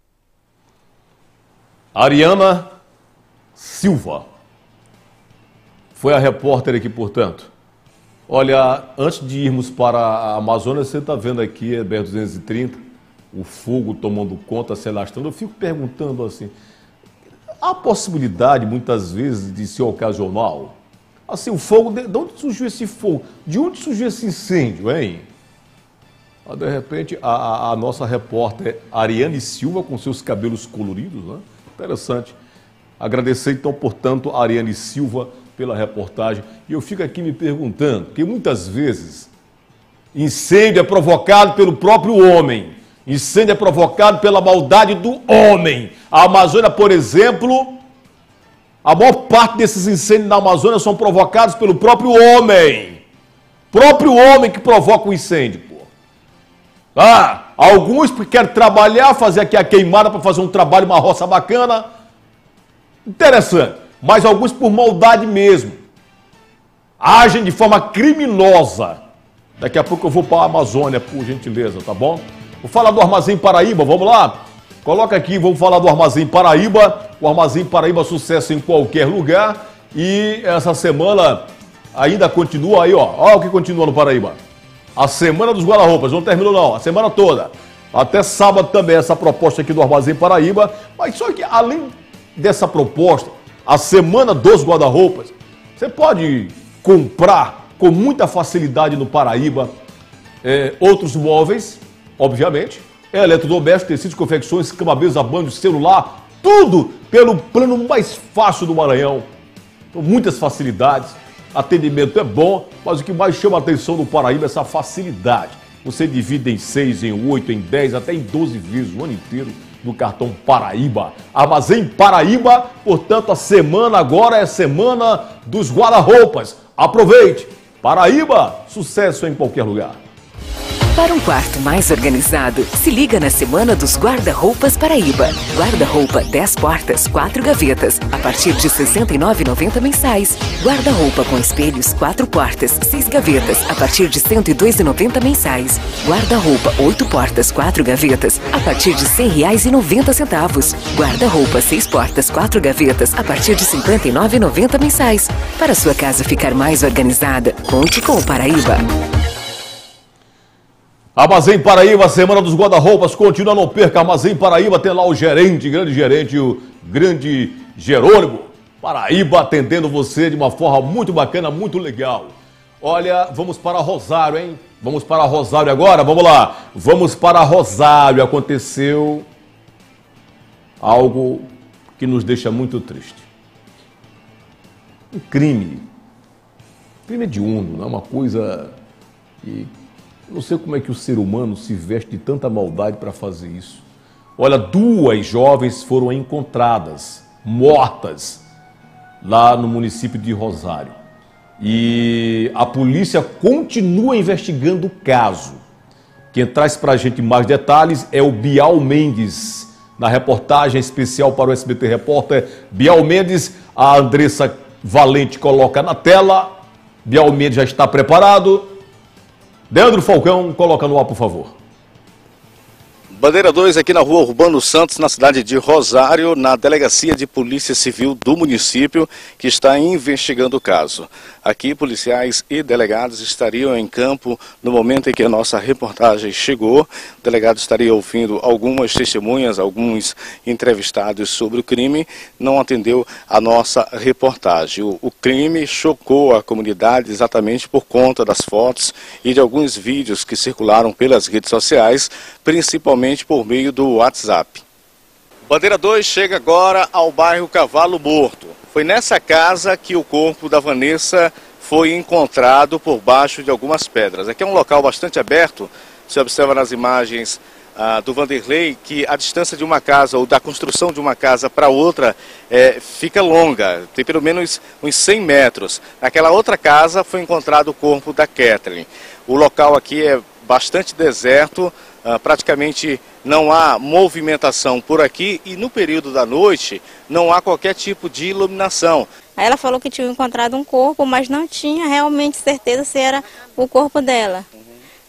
Ariana Silva foi a repórter aqui, portanto. Olha, antes de irmos para a Amazônia, você está vendo aqui a B R duzentos e trinta, o fogo tomando conta, se alastrando. Eu fico perguntando assim, há possibilidade, muitas vezes, de ser ocasional? Assim, o fogo, de onde surgiu esse fogo? De onde surgiu esse incêndio, hein? De repente, a, a, a nossa repórter Ariane Silva, com seus cabelos coloridos, né? Interessante. Agradecer, então, portanto, a Ariane Silva pela reportagem. E eu fico aqui me perguntando, porque muitas vezes incêndio é provocado pelo próprio homem. Incêndio é provocado pela maldade do homem. A Amazônia, por exemplo, a maior parte desses incêndios na Amazônia são provocados pelo próprio homem. Próprio homem que provoca o incêndio, pô. Ah, alguns querem trabalhar, fazer aqui a queimada para fazer um trabalho, uma roça bacana. Interessante. Mas alguns por maldade mesmo. Agem de forma criminosa. Daqui a pouco eu vou para a Amazônia, por gentileza, tá bom? Vou falar do Armazém Paraíba, vamos lá? Coloca aqui, vamos falar do Armazém Paraíba. O Armazém Paraíba, sucesso em qualquer lugar. E essa semana ainda continua aí, ó. Olha o que continua no Paraíba. A Semana dos Guarda-Roupas, não terminou não, a semana toda. Até sábado também essa proposta aqui do Armazém Paraíba. Mas só que além dessa proposta, a Semana dos Guarda-Roupas, você pode comprar com muita facilidade no Paraíba é, outros móveis, obviamente, eletrodomésticos, tecidos, confecções, cama, mesa, banho, celular, tudo pelo plano mais fácil do Maranhão. Com muitas facilidades, atendimento é bom, mas o que mais chama a atenção no Paraíba é essa facilidade. Você divide em seis, em oito, em dez, até em doze vezes o ano inteiro no cartão Paraíba. Armazém Paraíba, portanto a semana agora é semana dos guarda-roupas. Aproveite! Paraíba, sucesso em qualquer lugar. Para um quarto mais organizado, se liga na Semana dos Guarda-Roupas Paraíba. Guarda-roupa dez portas, quatro gavetas, a partir de sessenta e nove reais e noventa mensais. Guarda-roupa com espelhos, quatro portas, seis gavetas, a partir de cento e dois reais e noventa mensais. Guarda-roupa oito portas, quatro gavetas, a partir de cem reais e noventa centavos. Guarda-roupa seis portas, quatro gavetas, a partir de cinquenta e nove reais e noventa mensais. Para sua casa ficar mais organizada, conte com o Paraíba. Armazém Paraíba, Semana dos Guarda-Roupas, continua, não perca. Armazém Paraíba, tem lá o gerente, grande gerente, o grande Jerônimo. Paraíba atendendo você de uma forma muito bacana, muito legal. Olha, vamos para Rosário, hein? Vamos para Rosário agora, vamos lá. Vamos para Rosário. Aconteceu algo que nos deixa muito triste. Um crime. Crime hediondo, não é uma coisa que... Não sei como é que o ser humano se veste de tanta maldade para fazer isso. Olha, duas jovens foram encontradas, mortas, lá no município de Rosário. E a polícia continua investigando o caso. Quem traz para a gente mais detalhes é o Bial Mendes, na reportagem especial para o S B T Repórter. Bial Mendes, a Andressa Valente coloca na tela. Bial Mendes já está preparado. Deandro Falcão, coloca no ar, por favor. Bandeira dois aqui na rua Urbano Santos, na cidade de Rosário, na Delegacia de Polícia Civil do município, que está investigando o caso. Aqui, policiais e delegados estariam em campo no momento em que a nossa reportagem chegou. O delegado estaria ouvindo algumas testemunhas, alguns entrevistados sobre o crime. Não atendeu a nossa reportagem. O, o crime chocou a comunidade exatamente por conta das fotos e de alguns vídeos que circularam pelas redes sociais, principalmente por meio do WhatsApp. Bandeira dois chega agora ao bairro Cavalo Morto. Foi nessa casa que o corpo da Vanessa foi encontrado por baixo de algumas pedras. Aqui é um local bastante aberto. Você observa nas imagens ah, do Vanderlei que a distância de uma casa ou da construção de uma casa para outra é, fica longa. Tem pelo menos uns cem metros. Naquela outra casa foi encontrado o corpo da Kathleen. O local aqui é bastante deserto. Uh, praticamente não há movimentação por aqui e no período da noite não há qualquer tipo de iluminação. Aí ela falou que tinha encontrado um corpo, mas não tinha realmente certeza se era o corpo dela. Uhum.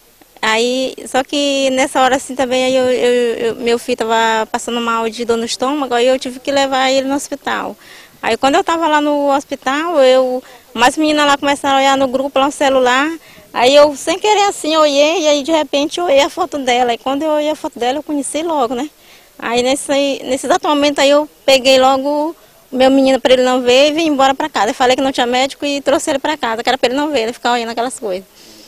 Aí, só que nessa hora assim também, aí eu, eu, eu, meu filho estava passando mal de dor no estômago, aí eu tive que levar ele no hospital. Aí quando eu estava lá no hospital, eu, mais meninas lá começaram a olhar no grupo, lá no celular. Aí eu, sem querer assim, olhei e aí de repente eu olhei a foto dela. E quando eu olhei a foto dela, eu conheci logo, né? Aí nesse, nesse exato momento aí eu peguei logo o meu menino para ele não ver e vim embora para casa. Eu falei que não tinha médico e trouxe ele para casa, que era para ele não ver, ele ficar olhando aquelas coisas.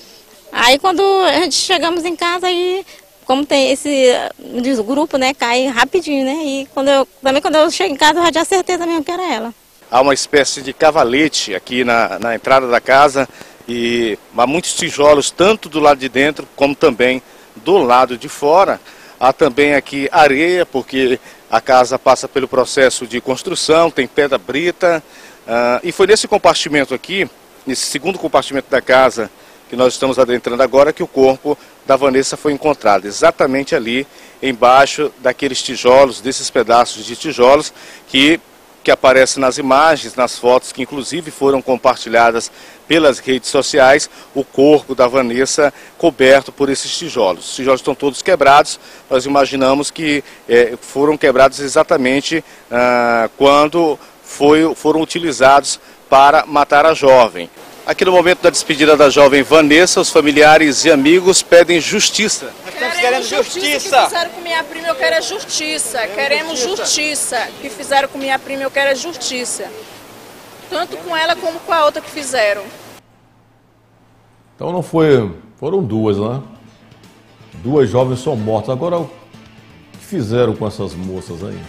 Aí quando a gente chegamos em casa, aí, como tem esse grupo, né, cai rapidinho, né? E quando eu, também quando eu chego em casa, eu já tinha certeza mesmo que era ela. Há uma espécie de cavalete aqui na, na entrada da casa. E há muitos tijolos, tanto do lado de dentro, como também do lado de fora. Há também aqui areia, porque a casa passa pelo processo de construção, tem pedra brita. Uh, e foi nesse compartimento aqui, nesse segundo compartimento da casa, que nós estamos adentrando agora, que o corpo da Vanessa foi encontrado exatamente ali, embaixo daqueles tijolos, desses pedaços de tijolos que, que aparecem nas imagens, nas fotos que inclusive foram compartilhadas pelas redes sociais, o corpo da Vanessa coberto por esses tijolos. Os tijolos estão todos quebrados, nós imaginamos que é, foram quebrados exatamente ah, quando foi, foram utilizados para matar a jovem. Aqui no momento da despedida da jovem Vanessa, os familiares e amigos pedem justiça. Nós estamos querendo justiça. Que fizeram com minha prima, eu quero é justiça. Queremos justiça. Que fizeram com minha prima, eu quero é justiça. Tanto com ela como com a outra que fizeram. Então não foi... Foram duas, né? Duas jovens são mortas. Agora, o que fizeram com essas moças aí?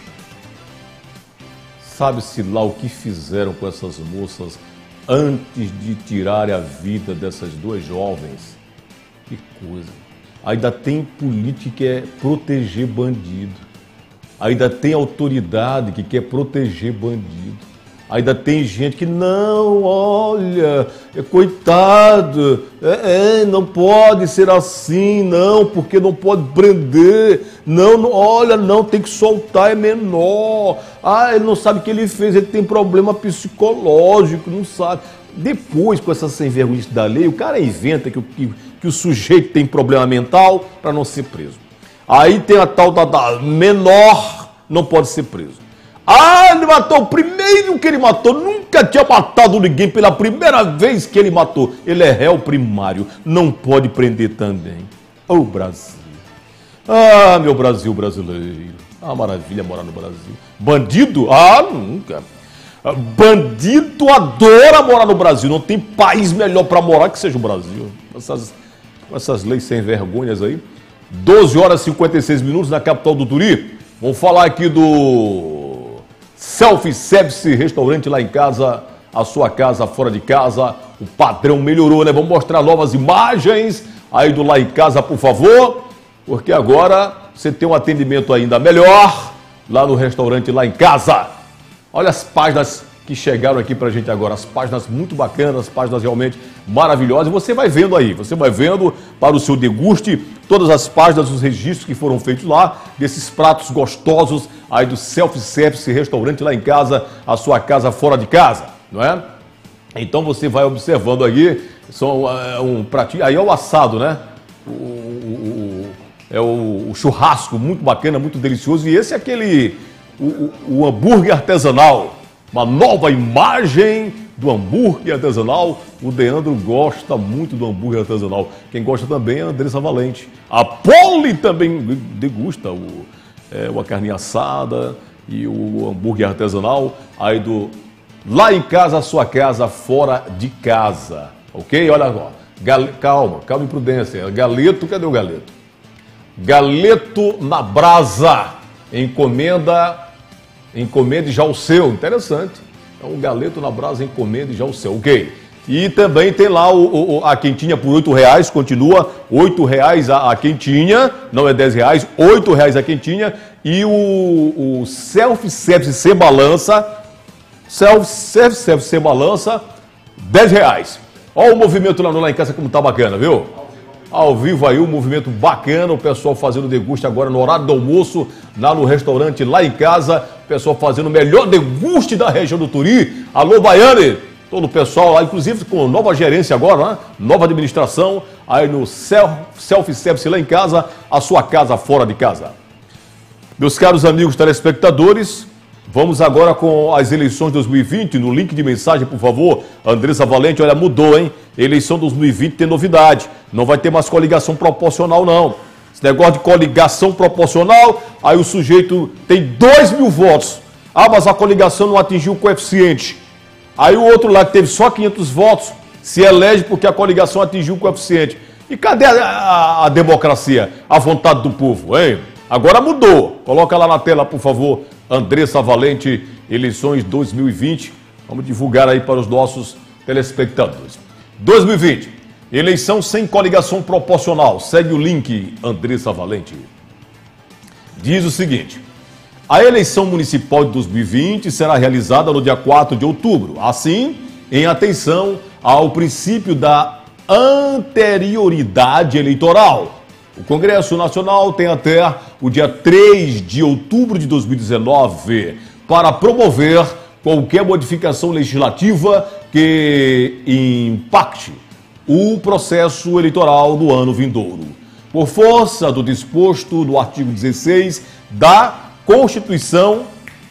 Sabe-se lá o que fizeram com essas moças antes de tirar a vida dessas duas jovens? Que coisa. Ainda tem política que quer proteger bandido. Ainda tem autoridade que quer proteger bandido. Ainda tem gente que não, olha, é coitado, é, é, não pode ser assim, não, porque não pode prender, não, não, olha, não, tem que soltar, é menor, ah, ele não sabe o que ele fez, ele tem problema psicológico, não sabe. Depois, com essa sem vergonha da lei, o cara inventa que, que, que o sujeito tem problema mental para não ser preso. Aí tem a tal da, da menor, não pode ser preso. Ah, ele matou o primeiro que ele matou, nunca tinha matado ninguém, pela primeira vez que ele matou. Ele é réu primário, não pode prender também. Ô oh, Brasil, ah, meu Brasil brasileiro, ah, maravilha morar no Brasil. Bandido? Ah, nunca. Bandido adora morar no Brasil, não tem país melhor para morar que seja o Brasil. Essas, essas leis sem vergonhas aí. doze horas e cinquenta e seis minutos na capital do Turi. Vamos falar aqui do Self-Service Restaurante lá em casa, a sua casa fora de casa. O padrão melhorou, né? Vamos mostrar novas imagens aí do lá em casa, por favor, porque agora você tem um atendimento ainda melhor lá no restaurante lá em casa. Olha as páginas que chegaram aqui pra gente agora, as páginas muito bacanas, páginas realmente maravilhosas. Você vai vendo aí, você vai vendo para o seu deguste todas as páginas, os registros que foram feitos lá, desses pratos gostosos aí do Self-Service Restaurante lá em casa, a sua casa fora de casa, não é? Então você vai observando aí, são uh, um pratinho, aí é o assado, né? O, o, o, é o, o churrasco, muito bacana, muito delicioso, e esse é aquele, o, o, o hambúrguer artesanal, uma nova imagem do hambúrguer artesanal. O Deandro gosta muito do hambúrguer artesanal. Quem gosta também é a Andressa Valente. A Poli também degusta o, é, a carninha assada e o hambúrguer artesanal. Aí do lá em casa, a sua casa, fora de casa. Ok? Olha agora. Gal... Calma, calma e prudência. Galeto, cadê o galeto? Galeto na brasa. Encomenda... Encomende já o seu, interessante. É um galeto na brasa, encomende já o seu, ok. E também tem lá o, o, a quentinha por oito reais, continua oito reais a, a quentinha, não é dez reais, oito reais a quentinha. E o, o self-service sem balança, self-service sem balança, dez reais. Olha o movimento lá no Lá em Casa como tá bacana, viu? Ao vivo aí, um movimento bacana, o pessoal fazendo deguste agora no horário do almoço, lá no restaurante Lá em Casa, o pessoal fazendo o melhor deguste da região do Turi. Alô, Baiane, todo o pessoal lá, inclusive com nova gerência agora, né? Nova administração, aí no Self-Service Lá em Casa, a sua casa fora de casa. Meus caros amigos telespectadores, vamos agora com as eleições de dois mil e vinte, no link de mensagem, por favor. Andressa Valente, olha, mudou, hein? Eleição dois mil e vinte tem novidade. Não vai ter mais coligação proporcional, não. Esse negócio de coligação proporcional, aí o sujeito tem dois mil votos. Ah, mas a coligação não atingiu o coeficiente. Aí o outro lá que teve só quinhentos votos se elege porque a coligação atingiu o coeficiente. E cadê a, a, a democracia, a vontade do povo, hein? Agora mudou. Coloca lá na tela, por favor, Andressa Valente, eleições dois mil e vinte. Vamos divulgar aí para os nossos telespectadores. dois mil e vinte, eleição sem coligação proporcional. Segue o link, Andressa Valente. Diz o seguinte: a eleição municipal de dois mil e vinte será realizada no dia quatro de outubro. Assim, em atenção ao princípio da anterioridade eleitoral. O Congresso Nacional tem até o dia três de outubro de dois mil e dezenove para promover qualquer modificação legislativa que impacte o processo eleitoral do ano vindouro. Por força do disposto no artigo dezesseis da Constituição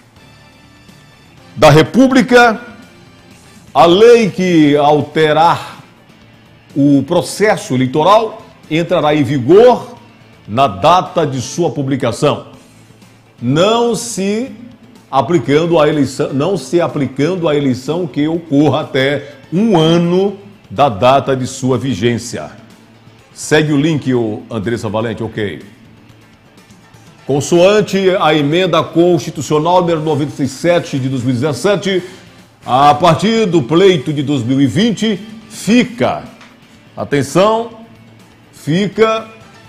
da República, a lei que alterar o processo eleitoral entrará em vigor na data de sua publicação, não se aplicando a eleição, não se aplicando a eleição que ocorra até um ano da data de sua vigência. Segue o link, o Andressa Valente, ok. Consoante a emenda constitucional número noventa e sete de dois mil e dezessete, a partir do pleito de dois mil e vinte, fica, atenção, fica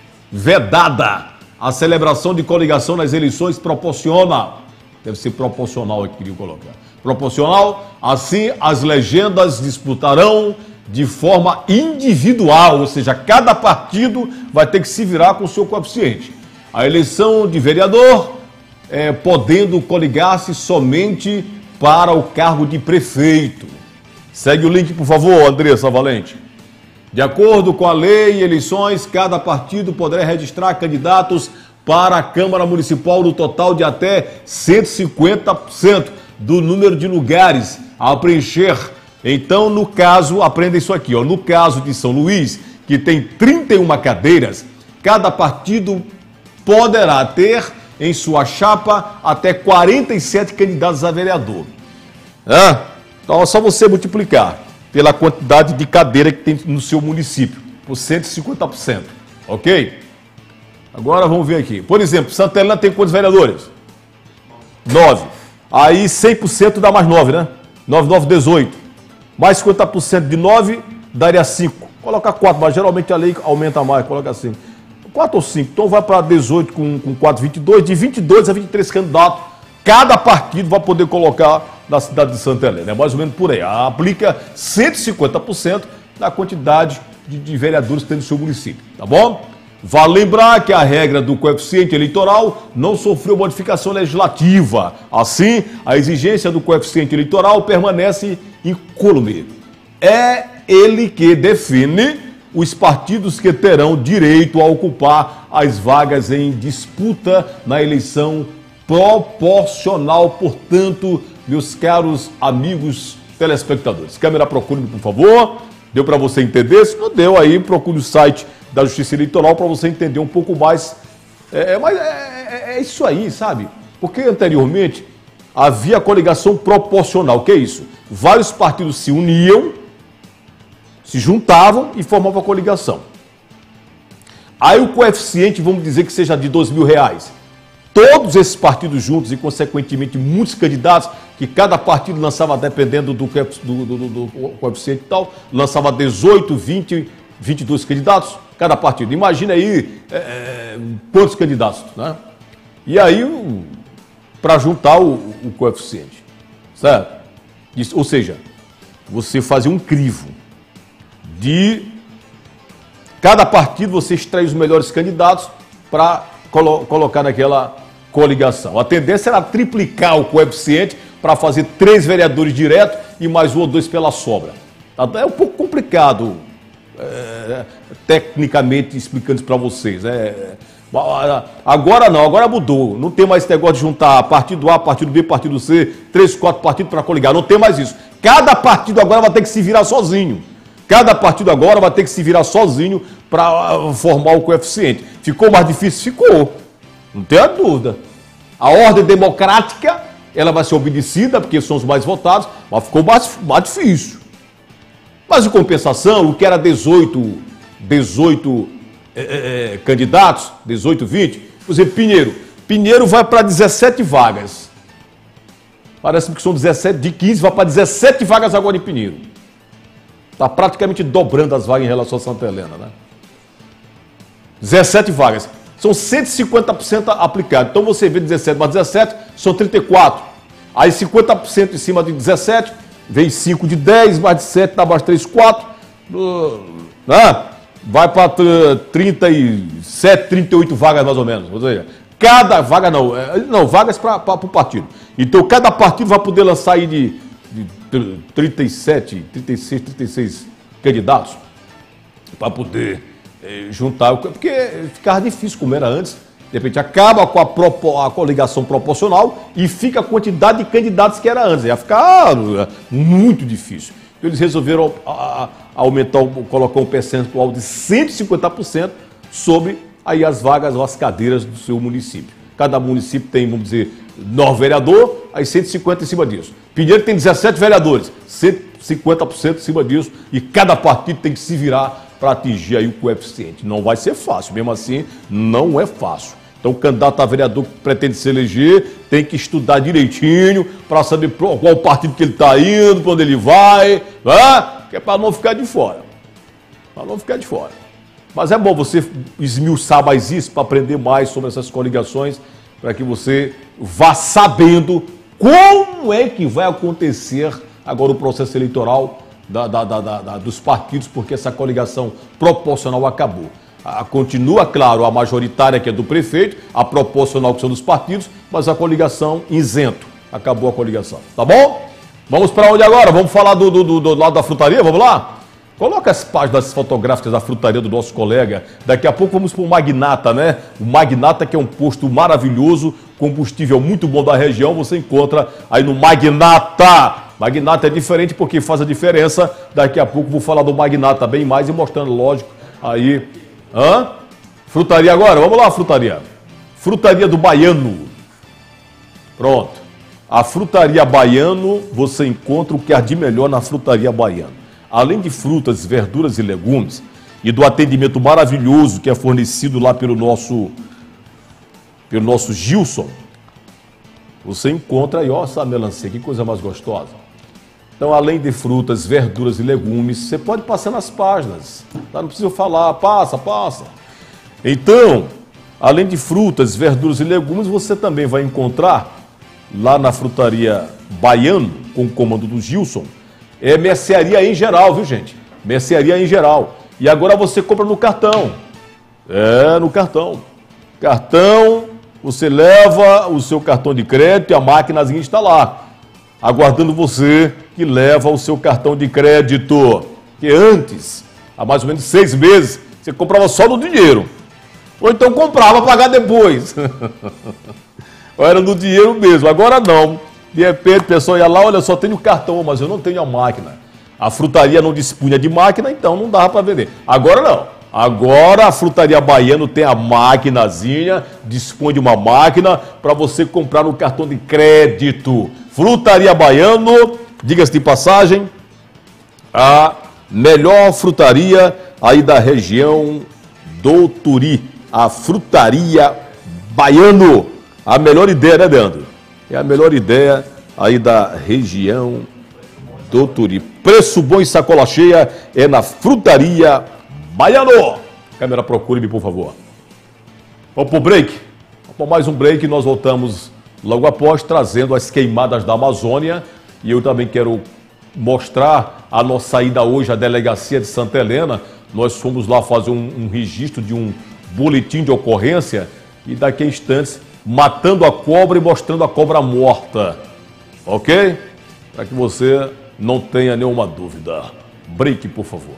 vedada a celebração de coligação nas eleições proporcional. Deve ser proporcional aqui que eu colocar. Proporcional, assim as legendas disputarão de forma individual, ou seja, cada partido vai ter que se virar com o seu coeficiente. A eleição de vereador, é, podendo coligar-se somente para o cargo de prefeito. Segue o link, por favor, Andressa Valente. De acordo com a lei e eleições, cada partido poderá registrar candidatos para a Câmara Municipal no total de até cento e cinquenta por cento do número de lugares a preencher. Então, no caso, aprenda isso aqui, ó, no caso de São Luís, que tem trinta e uma cadeiras, cada partido poderá ter em sua chapa até quarenta e sete candidatos a vereador. Ah, então é só você multiplicar pela quantidade de cadeira que tem no seu município, por cento e cinquenta por cento, ok? Agora vamos ver aqui. Por exemplo, Santa Helena tem quantos vereadores? nove. Aí cem por cento dá mais nove, né? nove, nove, dezoito. Mais cinquenta por cento de nove daria cinco. Coloca quatro, mas geralmente a lei aumenta mais, coloca cinco. quatro ou cinco, então vai para dezoito com, com quatro, vinte e dois. De vinte e dois a vinte e três candidatos, cada partido vai poder colocar na cidade de Santa Helena. É mais ou menos por aí. Aplica cento e cinquenta por cento da quantidade de, de vereadores que tem no seu município, tá bom? Vale lembrar que a regra do coeficiente eleitoral não sofreu modificação legislativa. Assim, a exigência do coeficiente eleitoral permanece incólume. É ele que define os partidos que terão direito a ocupar as vagas em disputa na eleição proporcional. Portanto, meus caros amigos telespectadores, câmera, procure-me, por favor. Deu para você entender? Se não deu, aí procure o site da Justiça Eleitoral para você entender um pouco mais. É, mas é, é, é isso aí, sabe? Porque anteriormente havia coligação proporcional. O que é isso? Vários partidos se uniam, se juntavam e formavam a coligação. Aí o coeficiente, vamos dizer que seja de dois mil reais. Todos esses partidos juntos e, consequentemente, muitos candidatos, que cada partido lançava, dependendo do, do, do, do, do coeficiente e tal, lançava dezoito, vinte, vinte e dois candidatos, cada partido. Imagina aí é, quantos candidatos, né? E aí, para juntar o, o coeficiente, certo? Isso, ou seja, você fazia um crivo de cada partido, você extrai os melhores candidatos para colo colocar naquela coligação. A tendência era triplicar o coeficiente para fazer três vereadores direto e mais um ou dois pela sobra. É um pouco complicado, é, tecnicamente explicando isso para vocês. É, agora não, agora mudou. Não tem mais esse negócio de juntar partido A, partido B, partido C, três, quatro partidos para coligar. Não tem mais isso. Cada partido agora vai ter que se virar sozinho. Cada partido agora vai ter que se virar sozinho para formar o coeficiente. Ficou mais difícil? Ficou. Não tenha dúvida. A ordem democrática, ela vai ser obedecida, porque são os mais votados, mas ficou mais, mais difícil. Mas, em compensação, o que era dezoito, dezoito é, é, candidatos, dezoito, vinte, por exemplo, Pinheiro. Pinheiro vai para dezessete vagas. Parece que são dezessete, de quinze, vai para dezessete vagas agora em Pinheiro. Está praticamente dobrando as vagas em relação a Santa Helena, né? dezessete vagas. São cento e cinquenta por cento aplicado. Então você vê dezessete mais dezessete, são trinta e quatro. Aí cinquenta por cento em cima de dezessete, vem cinco de dez, mais de sete, dá mais três, quatro. né? Vai para trinta e sete, trinta e oito vagas mais ou menos. Ou seja, cada vaga não, não, vagas para o partido. Então cada partido vai poder lançar aí de, de trinta e sete, trinta e seis, trinta e seis candidatos para poder eh, juntar, porque ficava difícil como era antes. De repente acaba com a, propo, a coligação proporcional e fica a quantidade de candidatos que era antes. Ia ficar muito difícil. Então, eles resolveram a, a, aumentar, colocar um percentual de cento e cinquenta por cento sobre aí as vagas ou as cadeiras do seu município. Cada município tem, vamos dizer, nove vereadores, aí cento e cinquenta em cima disso. Pinheiro tem dezessete vereadores, cento e cinquenta por cento em cima disso, e cada partido tem que se virar para atingir aí o coeficiente. Não vai ser fácil, mesmo assim, não é fácil. Então, o candidato a vereador que pretende se eleger tem que estudar direitinho para saber qual partido que ele está indo, para onde ele vai, né? Que é para não ficar de fora. Para não ficar de fora. Mas é bom você esmiuçar mais isso para aprender mais sobre essas coligações, para que você vá sabendo como é que vai acontecer agora o processo eleitoral da, da, da, da, dos partidos, porque essa coligação proporcional acabou. A, continua, claro, a majoritária, que é do prefeito, a proporcional, que são dos partidos, mas a coligação isento. Acabou a coligação, tá bom? Vamos para onde agora? Vamos falar do, do, do, do lado da frutaria? Vamos lá? Coloca as páginas fotográficas da frutaria do nosso colega. Daqui a pouco vamos para o Magnata, né? O Magnata, que é um posto maravilhoso, combustível muito bom da região, você encontra aí no Magnata. Magnata é diferente porque faz a diferença. Daqui a pouco vou falar do Magnata bem mais e mostrando, lógico, aí... Hã? Frutaria agora? Vamos lá, frutaria. Frutaria do Baiano. Pronto. A frutaria Baiano, você encontra o que há de melhor na frutaria Baiano. Além de frutas, verduras e legumes, e do atendimento maravilhoso que é fornecido lá pelo nosso, pelo nosso Gilson, você encontra aí, ó, essa melancia, que coisa mais gostosa. Então, além de frutas, verduras e legumes, você pode passar nas páginas, tá? Não precisa falar, passa, passa. Então, além de frutas, verduras e legumes, você também vai encontrar lá na frutaria Baiano, com o comando do Gilson, é mercearia em geral, viu, gente? Mercearia em geral. E agora você compra no cartão. É, no cartão. Cartão, você leva o seu cartão de crédito e a maquinazinha está lá, aguardando você que leva o seu cartão de crédito. Que antes, há mais ou menos seis meses, você comprava só no dinheiro. Ou então comprava para pagar depois. Ou era no dinheiro mesmo. Agora não. De repente, o pessoal ia lá, olha, só tenho o cartão, mas eu não tenho a máquina. A frutaria não dispunha de máquina, então não dava para vender. Agora não. Agora a frutaria Baiano tem a maquinazinha, dispõe de uma máquina para você comprar no cartão de crédito. Frutaria Baiano, diga-se de passagem, a melhor frutaria aí da região do Turi. A frutaria Baiano. A melhor ideia, né, Leandro? É a melhor ideia aí da região do Turi. Preço bom e sacola cheia é na frutaria Baiano. Câmera, procure-me, por favor. Vamos pro break? Vamos para mais um break e nós voltamos logo após, trazendo as queimadas da Amazônia. E eu também quero mostrar a nossa ida hoje à delegacia de Santa Helena. Nós fomos lá fazer um, um registro de um boletim de ocorrência e daqui a instantes matando a cobra e mostrando a cobra morta. Ok? Para que você não tenha nenhuma dúvida. Break, por favor.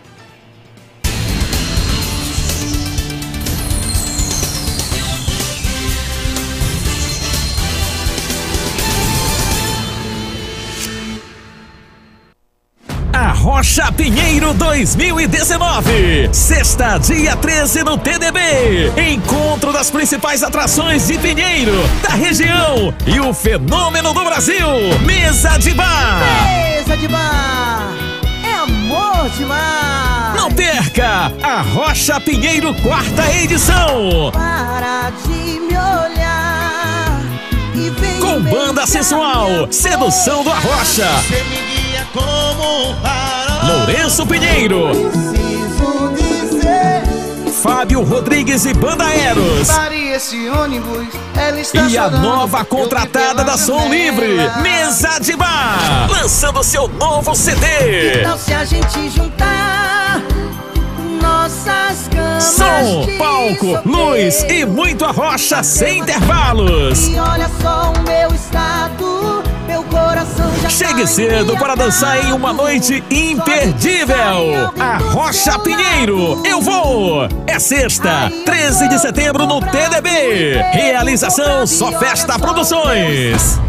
Rocha Pinheiro dois mil e dezenove. Sexta, dia treze no T D B. Encontro das principais atrações de Pinheiro, da região e o fenômeno do Brasil. Mesa de bar. Mesa de bar. É amor demais. Não perca a Rocha Pinheiro quarta edição. Para de me olhar e vem com banda sensual, sedução do Arrocha. Você me guia como um farol. Lourenço Pinheiro. Preciso dizer. Fábio Rodrigues e Banda Eros. Pare esse ônibus, ela está e a chorando. nova contratada da Som Livre, Mesa de Bar, lançando seu novo C D. Então se a gente juntar nossas camas. Som, palco, luz e muito arrocha sem intervalos. E olha só o meu estado, meu coração já Chegue cedo para dançar em uma noite imperdível. Arrocha Pinheiro, eu vou! É sexta, treze de setembro no T D B. Realização Só Festa Produções.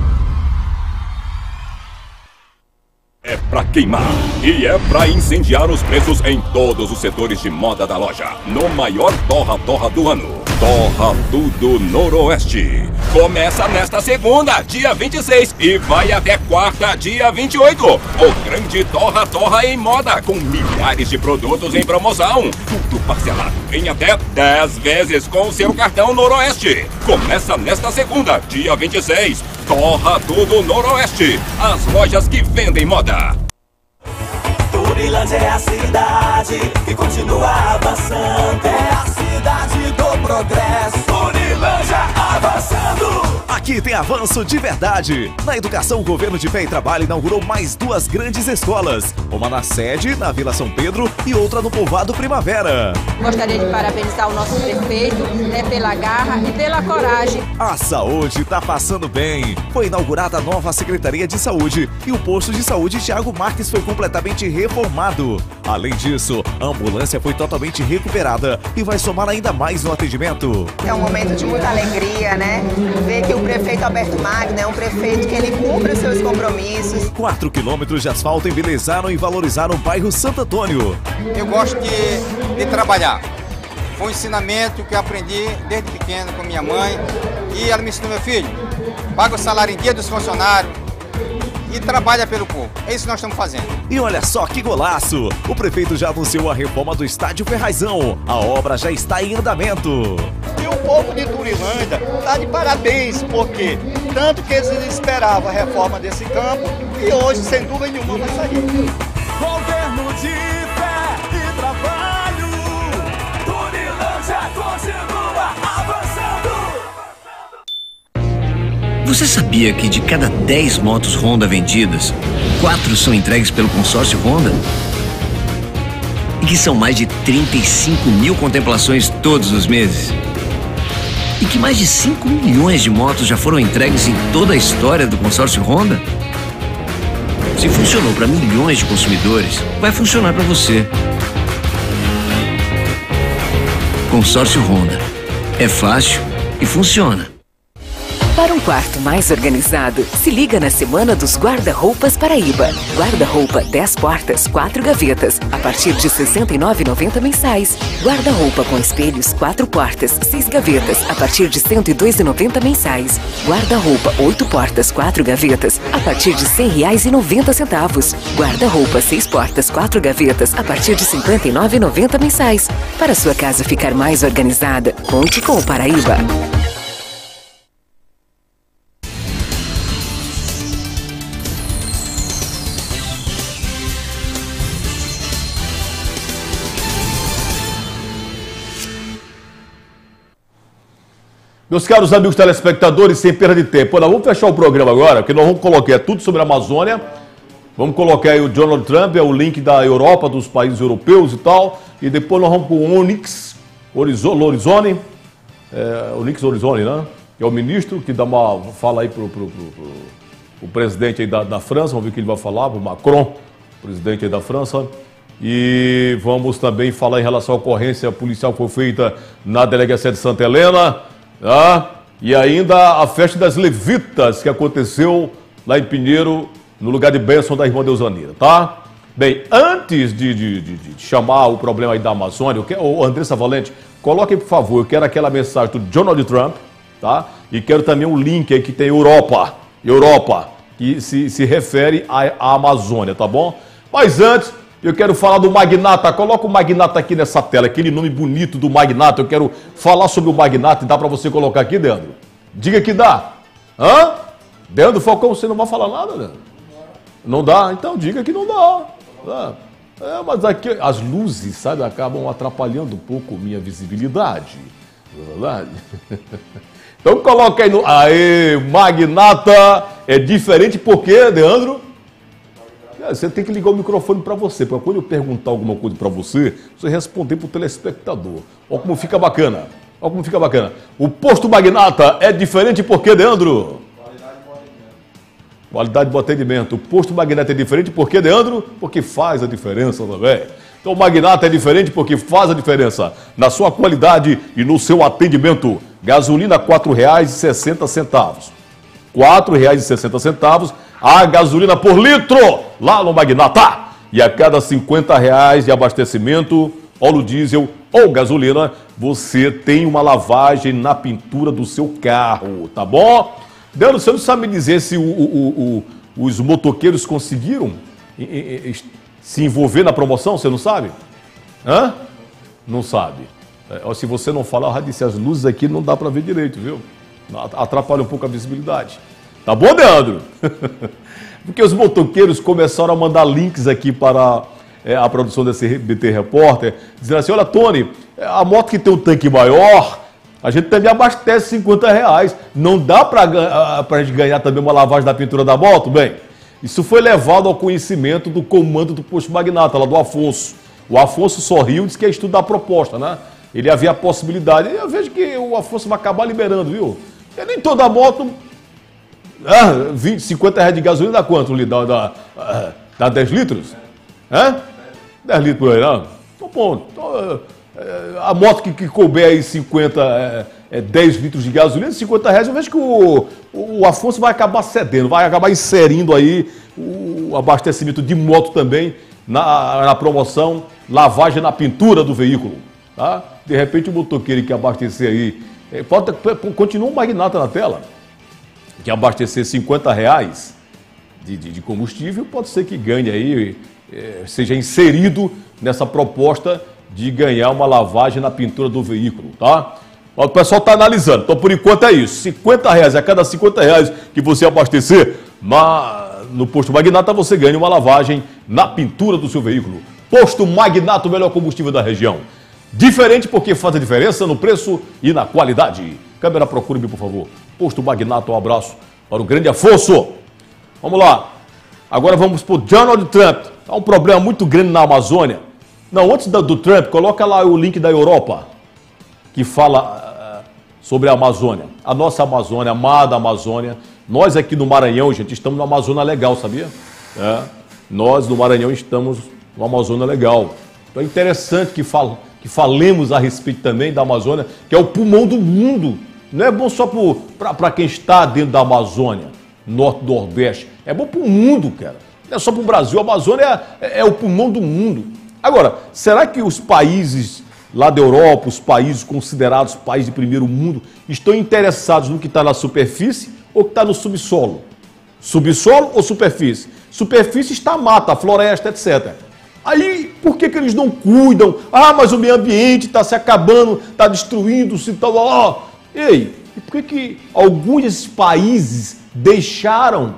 É pra queimar e é pra incendiar os preços em todos os setores de moda da loja. No maior torra-torra do ano. Torra Tudo Noroeste. Começa nesta segunda, dia vinte e seis, e vai até quarta, dia vinte e oito. O grande torra-torra em moda, com milhares de produtos em promoção. Tudo parcelado em até dez vezes com o seu cartão Noroeste. Começa nesta segunda, dia vinte e seis. Torra Tudo Noroeste. As lojas que vendem moda. Turilândia é a cidade que continua avançando. É a cidade do progresso. Turilândia avançando. Aqui tem avanço de verdade. Na educação, o Governo de Fé e Trabalho inaugurou mais duas grandes escolas. Uma na sede, na Vila São Pedro, e outra no Povoado Primavera. Gostaria de parabenizar o nosso prefeito, né, pela garra e pela coragem. A saúde tá passando bem. Foi inaugurada a nova Secretaria de Saúde e o posto de saúde Thiago Marques foi completamente reformado. Além disso, a ambulância foi totalmente recuperada e vai somar ainda mais no atendimento. É um momento de muita alegria, né? Ver que o prefeito Alberto Magno é um prefeito que ele cumpre os seus compromissos. Quatro quilômetros de asfalto embelezaram e valorizaram o bairro Santo Antônio. Eu gosto de, de trabalhar. Foi um ensinamento que eu aprendi desde pequeno com minha mãe. E ela me ensinou, meu filho, paga o salário em dia dos funcionários e trabalha pelo povo. É isso que nós estamos fazendo. E olha só que golaço! O prefeito já anunciou a reforma do Estádio Ferrazão. A obra já está em andamento. E o povo de Turilândia está de parabéns, porque tanto que eles esperavam a reforma desse campo e hoje, sem dúvida nenhuma, vai sair. Governo de fé e trabalho. Turilândia continua avançando. Você sabia que de cada dez motos Honda vendidas, quatro são entregues pelo consórcio Honda? E que são mais de trinta e cinco mil contemplações todos os meses? E que mais de cinco milhões de motos já foram entregues em toda a história do consórcio Honda? Se funcionou para milhões de consumidores, vai funcionar para você. Consórcio Honda. É fácil e funciona. Para um quarto mais organizado, se liga na Semana dos Guarda-Roupas Paraíba. Guarda-roupa dez portas, quatro gavetas, a partir de sessenta e nove reais e noventa mensais. Guarda-roupa com espelhos, quatro portas, seis gavetas, a partir de cento e dois reais e noventa mensais. Guarda-roupa oito portas, quatro gavetas, a partir de cem reais e noventa centavos. Guarda-roupa seis portas, quatro gavetas, a partir de cinquenta e nove reais e noventa mensais. Para sua casa ficar mais organizada, conte com o Paraíba. Meus caros amigos telespectadores, sem perda de tempo, nós vamos fechar o programa agora, porque nós vamos colocar é tudo sobre a Amazônia. Vamos colocar aí o Donald Trump, é o link da Europa, dos países europeus e tal. E depois nós vamos com o Onyx Lorenzoni, é, Onyx Lorenzoni, né? Que é o ministro, que dá uma fala aí pro, pro, pro, pro, pro presidente aí da, da França, vamos ver o que ele vai falar, o Macron, presidente aí da França. E vamos também falar em relação à ocorrência policial que foi feita na delegacia de Santa Helena. Ah, e ainda a festa das levitas que aconteceu lá em Pinheiro, no lugar de bênção da irmã Deusanira, tá? Bem, antes de, de, de, de chamar o problema aí da Amazônia, eu quero, ô, Andressa Valente, coloque por favor, eu quero aquela mensagem do Donald Trump, tá? E quero também um link aí que tem Europa, Europa, que se, se refere à, à Amazônia, tá bom? Mas antes, eu quero falar do Magnata. Coloca o Magnata aqui nessa tela, aquele nome bonito do Magnata. Eu quero falar sobre o Magnata e dá pra você colocar aqui, Leandro? Diga que dá. Hã? Leandro Falcão, você não vai falar nada, Leandro? Não dá? Então diga que não dá. É, mas aqui as luzes, sabe, acabam atrapalhando um pouco minha visibilidade. Não é verdade? Então coloca aí no... Aê, Magnata é diferente por quê, Leandro? É, você tem que ligar o microfone para você, para quando eu perguntar alguma coisa para você, você responder para o telespectador. Olha como fica bacana. Olha como fica bacana. O posto Magnata é diferente por quê, Deandro? Qualidade do atendimento. O posto Magnata é diferente por quê, Deandro? Porque faz a diferença também. Então o Magnata é diferente porque faz a diferença na sua qualidade e no seu atendimento. Gasolina quatro reais e sessenta centavos. quatro reais e sessenta centavos a gasolina por litro lá no Magnata. E a cada cinquenta reais de abastecimento, óleo diesel ou gasolina, você tem uma lavagem na pintura do seu carro, tá bom? Deandro, você não sabe me dizer se o, o, o, os motoqueiros conseguiram se envolver na promoção? Você não sabe? Hã? Não sabe. É, se você não falar, eu já disse, as luzes aqui não dá para ver direito, viu? Atrapalha um pouco a visibilidade. Tá bom, Deandro? Porque os motoqueiros começaram a mandar links aqui para é, a produção desse B T Repórter, dizendo assim, olha, Tony, a moto que tem um tanque maior, a gente também abastece cinquenta reais. Não dá para a gente ganhar também uma lavagem da pintura da moto? Bem, isso foi levado ao conhecimento do comando do posto Magnata, lá do Afonso. O Afonso sorriu e disse que ia estudar a proposta, né? Ele havia a possibilidade. Eu vejo que o Afonso vai acabar liberando, viu? E nem toda moto... Ah, vinte, cinquenta reais de gasolina dá quanto? Dá, dá, dá dez litros? É? dez litros por aí, não? Então, bom. Então, a moto que, que couber aí cinquenta, é, é dez litros de gasolina, cinquenta reais, eu vejo que o, o Afonso vai acabar cedendo, vai acabar inserindo aí o abastecimento de moto também na, na promoção, lavagem na pintura do veículo. Tá? De repente o motoqueiro que abastecer aí, pode, continua um Magnata na tela, que abastecer cinquenta reais de, de, de combustível, pode ser que ganhe aí, é, seja inserido nessa proposta de ganhar uma lavagem na pintura do veículo, tá? O pessoal está analisando, então por enquanto é isso, cinquenta reais, a cada cinquenta reais que você abastecer na, no posto Magnata, você ganha uma lavagem na pintura do seu veículo. Posto Magnata, o melhor combustível da região. Diferente porque faz a diferença no preço e na qualidade. Câmera, procure-me, por favor. Posto Magnata, um abraço para o grande Afonso. Vamos lá. Agora vamos para o Donald Trump. Há um problema muito grande na Amazônia. Não, antes do Trump, coloca lá o link da Europa, que fala uh, sobre a Amazônia. A nossa Amazônia, a amada Amazônia. Nós aqui no Maranhão, gente, estamos numa Amazônia legal, sabia? É. Nós no Maranhão estamos numa Amazônia legal. Então é interessante que, fal que falemos a respeito também da Amazônia, que é o pulmão do mundo. Não é bom só para quem está dentro da Amazônia, norte do Nordeste. É bom para o mundo, cara. Não é só para o Brasil. A Amazônia é, é o pulmão do mundo. Agora, será que os países lá da Europa, os países considerados países de primeiro mundo, estão interessados no que está na superfície ou que está no subsolo? Subsolo ou superfície? Superfície está a mata, a floresta, etcétera. Aí, por que, que eles não cuidam? Ah, mas o meio ambiente está se acabando, está destruindo-se e tal. Ó. Ei, e por que, que alguns desses países deixaram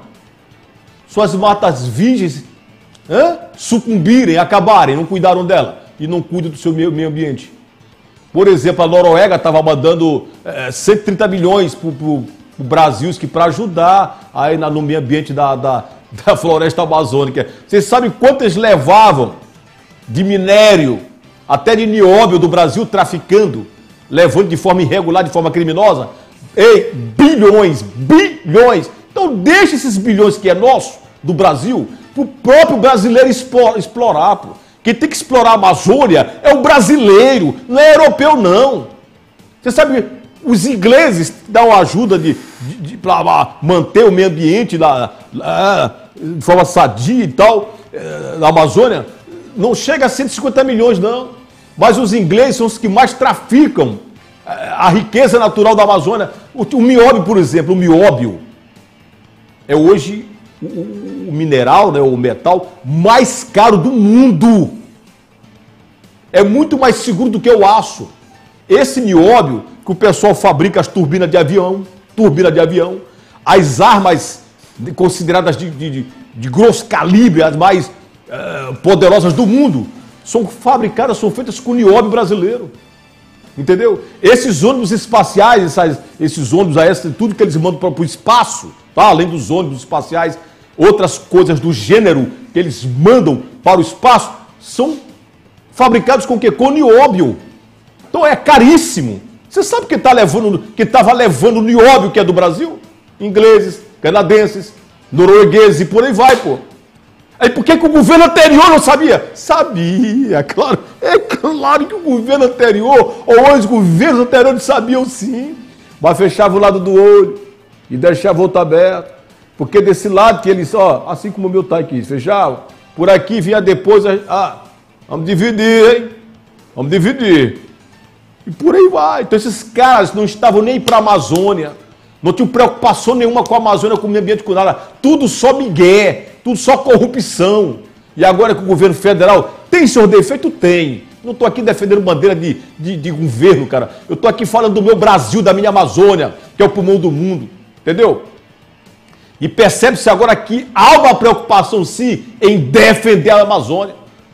suas matas virgens hã? sucumbirem, acabarem, não cuidaram dela e não cuidam do seu meio, meio ambiente? Por exemplo, a Noruega estava mandando é, cento e trinta milhões para o Brasil para ajudar aí na, no meio ambiente da, da, da floresta amazônica. Vocês sabem quanto eles levavam de minério, até de nióbio do Brasil traficando, levando de forma irregular, de forma criminosa? Ei, bilhões, bilhões. Então deixa esses bilhões que é nosso, do Brasil, para o próprio brasileiro explorar. Pô. Quem tem que explorar a Amazônia é o brasileiro, não é europeu não. Você sabe, os ingleses dão ajuda de, de, de, para manter o meio ambiente na, na, de forma sadia e tal, na Amazônia. Não chega a cento e cinquenta milhões não. Mas os ingleses são os que mais traficam a riqueza natural da Amazônia. O, o mióbio, por exemplo, o mióbio é hoje o, o mineral, né, o metal mais caro do mundo. É muito mais seguro do que o aço. Esse nióbio que o pessoal fabrica as turbinas de avião, turbina de avião, as armas consideradas de, de, de grosso calibre, as mais uh, poderosas do mundo, são fabricadas, são feitas com nióbio brasileiro. Entendeu? Esses ônibus espaciais, essas, esses ônibus aéreos, tudo que eles mandam para o espaço, tá? Além dos ônibus espaciais, outras coisas do gênero que eles mandam para o espaço, são fabricados com o quê? Com nióbio. Então é caríssimo. Você sabe que tá levando, que estava levando nióbio que é do Brasil? Ingleses, canadenses, noruegueses e por aí vai, pô. Aí por que, que o governo anterior não sabia? Sabia, claro. É claro que o governo anterior, ou os governos anteriores sabiam sim. Mas fechava o lado do olho e deixava o outro aberto. Porque desse lado que eles, ó, assim como o meu tá aqui, fechava. Por aqui vinha depois, ah, vamos dividir, hein? Vamos dividir. E por aí vai. Então esses caras não estavam nem para a Amazônia. Não tinham preocupação nenhuma com a Amazônia, com o meio ambiente, com nada. Tudo só migué. Tudo só corrupção. E agora que o governo federal tem seu defeito? Tem. Não estou aqui defendendo bandeira de, de, de governo, cara. Eu estou aqui falando do meu Brasil, da minha Amazônia, que é o pulmão do mundo. Entendeu? E percebe-se agora que há uma preocupação, sim, em defender a Amazônia.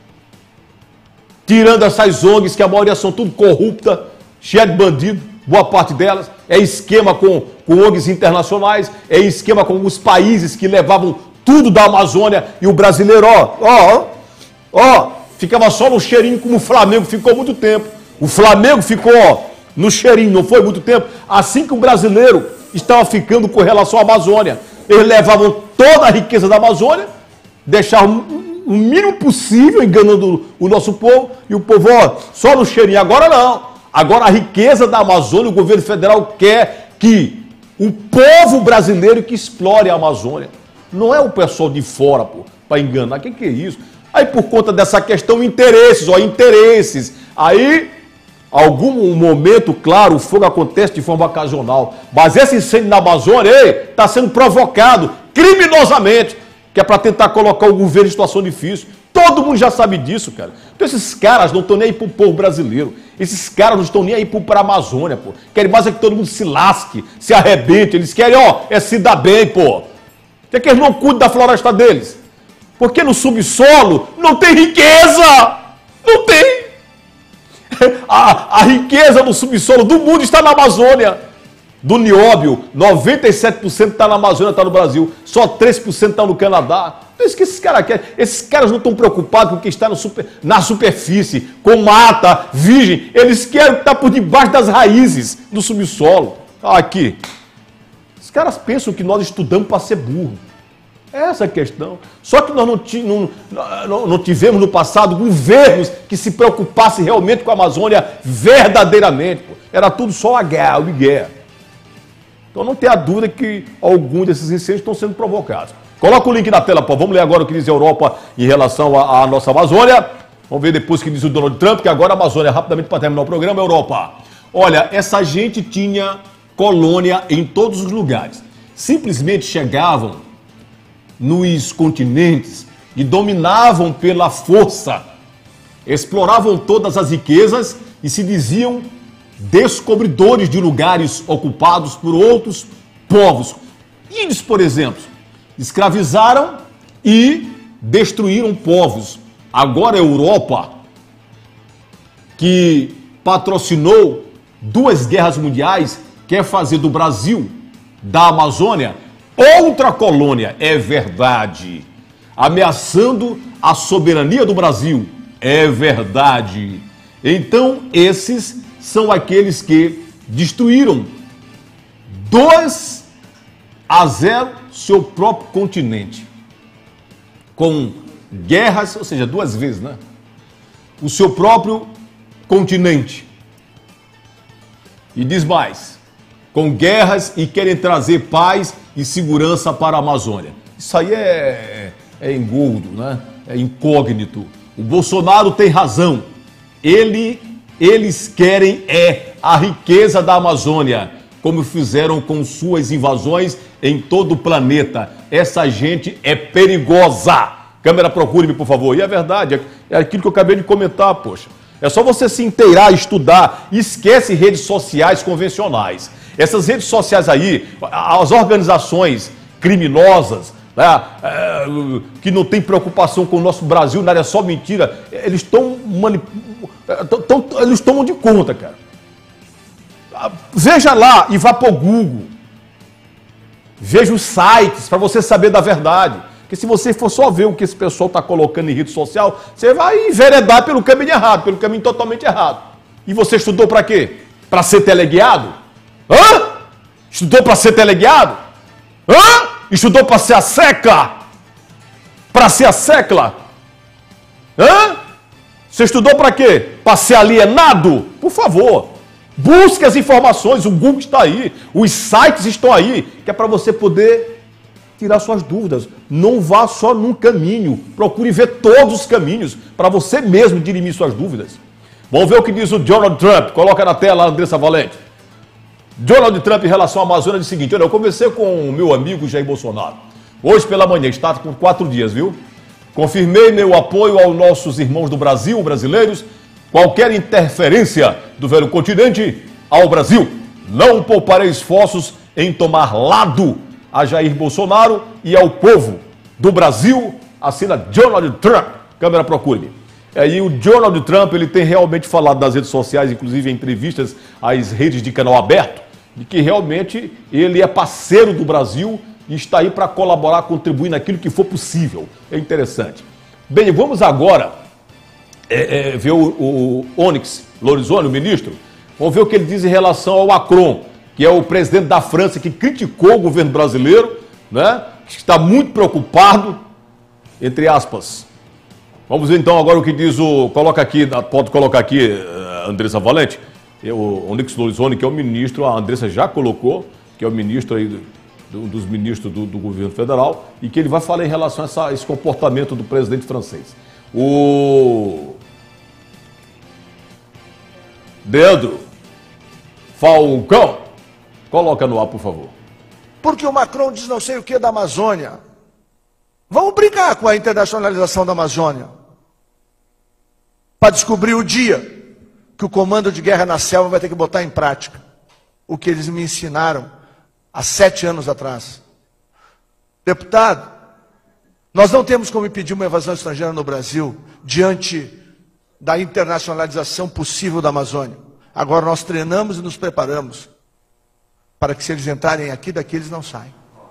Tirando essas O N Gs, que a maioria são tudo corrupta, cheia de bandido, boa parte delas. É esquema com, com O N Gs internacionais, é esquema com os países que levavam tudo da Amazônia, e o brasileiro, ó, ó, ó, ficava só no cheirinho, como o Flamengo ficou muito tempo. O Flamengo ficou, ó, no cheirinho, não foi muito tempo. Assim que o brasileiro estava ficando com relação à Amazônia. Eles levavam toda a riqueza da Amazônia, deixavam o mínimo possível, enganando o nosso povo, e o povo, ó, só no cheirinho. Agora não. Agora a riqueza da Amazônia, o governo federal quer que o povo brasileiro que explore a Amazônia. Não é o pessoal de fora, pô, para enganar. O que, que é isso? Aí, por conta dessa questão, interesses, ó, interesses. Aí, algum momento, claro, o fogo acontece de forma ocasional. Mas esse incêndio na Amazônia, está sendo provocado criminosamente, que é para tentar colocar o governo em situação difícil. Todo mundo já sabe disso, cara. Então, esses caras não estão nem aí pro povo brasileiro. Esses caras não estão nem aí para a Amazônia, pô. Querem mais é que todo mundo se lasque, se arrebente. Eles querem, ó, é se dar bem, pô. Por que, que eles não cuidam da floresta deles? Porque no subsolo não tem riqueza! Não tem! A, a riqueza do subsolo do mundo está na Amazônia. Do nióbio, noventa e sete por cento está na Amazônia, está no Brasil. Só três por cento está no Canadá. Então isso que esses caras querem. Esses caras não estão preocupados com o que está no super, na superfície, com mata, virgem. Eles querem o que está por debaixo das raízes do subsolo. Aqui. Os caras pensam que nós estudamos para ser burro. Essa é a questão. Só que nós não, não, não, não tivemos no passado governos que se preocupassem realmente com a Amazônia verdadeiramente. Pô. Era tudo só a guerra, o guerra. Então não tenha dúvida que alguns desses incêndios estão sendo provocados. Coloca o link na tela, pô. Vamos ler agora o que diz a Europa em relação à, à nossa Amazônia. Vamos ver depois o que diz o Donald Trump, que agora a Amazônia, rapidamente para terminar o programa, Europa. Olha, essa gente tinha colônia em todos os lugares. Simplesmente chegavam nos continentes e dominavam pela força. Exploravam todas as riquezas e se diziam descobridores de lugares ocupados por outros povos. Índios, por exemplo, escravizaram e destruíram povos. Agora a Europa, que patrocinou duas guerras mundiais, quer fazer do Brasil, da Amazônia, outra colônia. É verdade. Ameaçando a soberania do Brasil. É verdade. Então, esses são aqueles que destruíram dois a zero seu próprio continente. Com guerras, ou seja, duas vezes, né? O seu próprio continente. E diz mais, com guerras e querem trazer paz e segurança para a Amazônia. Isso aí é, é engordo, né? É incógnito. O Bolsonaro tem razão. Ele, eles querem é a riqueza da Amazônia, como fizeram com suas invasões em todo o planeta. Essa gente é perigosa. Câmera, procure-me, por favor. E é verdade, é aquilo que eu acabei de comentar, poxa. É só você se inteirar, estudar. Esquece redes sociais convencionais. Essas redes sociais aí, as organizações criminosas, né, é, que não tem preocupação com o nosso Brasil, nada, é só mentira, eles estão manip... eles tomam de conta, cara. Veja lá e vá para o Google. Veja os sites para você saber da verdade. Porque se você for só ver o que esse pessoal está colocando em rede social, você vai enveredar pelo caminho errado, pelo caminho totalmente errado. E você estudou para quê? Para ser teleguiado? Hã? Estudou para ser teleguiado? Hã? Estudou para ser a seca? Para ser a secla? Hã? Você estudou para quê? Para ser alienado? Por favor, busque as informações, o Google está aí, os sites estão aí, que é para você poder tirar suas dúvidas. Não vá só num caminho, procure ver todos os caminhos, para você mesmo dirimir suas dúvidas. Vamos ver o que diz o Donald Trump. Coloca na tela, Andressa Valente. Donald Trump em relação à Amazônia diz o seguinte: olha, eu conversei com o meu amigo Jair Bolsonaro, hoje pela manhã, está com quatro dias, viu? Confirmei meu apoio aos nossos irmãos do Brasil, brasileiros, qualquer interferência do velho continente ao Brasil. Não pouparei esforços em tomar lado a Jair Bolsonaro e ao povo do Brasil, assina Donald Trump. Câmera, procure-me. E o Donald Trump, ele tem realmente falado nas redes sociais, inclusive em entrevistas às redes de canal aberto, de que realmente ele é parceiro do Brasil e está aí para colaborar, contribuir naquilo que for possível. É interessante. Bem, vamos agora é, é, ver o, o Onyx Lorenzoni, o ministro. Vamos ver o que ele diz em relação ao Macron, que é o presidente da França, que criticou o governo brasileiro, né? Que está muito preocupado, entre aspas. Vamos ver então agora o que diz o... Coloca aqui, pode colocar aqui, uh, Andressa Valente, o Onyx Lorenzoni, que é o ministro, a Andressa já colocou, que é o ministro aí... Do, um dos ministros do, do governo federal, e que ele vai falar em relação a essa, esse comportamento do presidente francês. O Pedro Falcão, coloca no ar, por favor. Porque o Macron diz não sei o que da Amazônia. Vamos brincar com a internacionalização da Amazônia, para descobrir o dia que o comando de guerra na selva vai ter que botar em prática o que eles me ensinaram há sete anos atrás. Deputado, nós não temos como impedir uma invasão estrangeira no Brasil diante da internacionalização possível da Amazônia. Agora nós treinamos e nos preparamos para que se eles entrarem aqui, daqui eles não saem.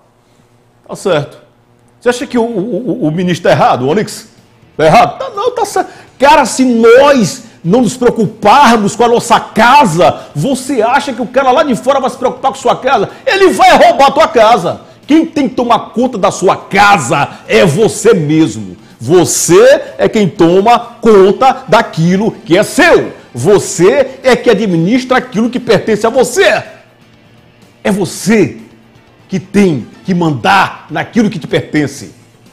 Tá certo. Você acha que o, o, o ministro está errado, o Onyx? Está errado? Não, não, tá certo. Cara, se nós não nos preocuparmos com a nossa casa, você acha que o cara lá de fora vai se preocupar com a sua casa? Ele vai roubar a tua casa. Quem tem que tomar conta da sua casa é você mesmo. Você é quem toma conta daquilo que é seu. Você é que administra aquilo que pertence a você. É você que tem que mandar naquilo que te pertence.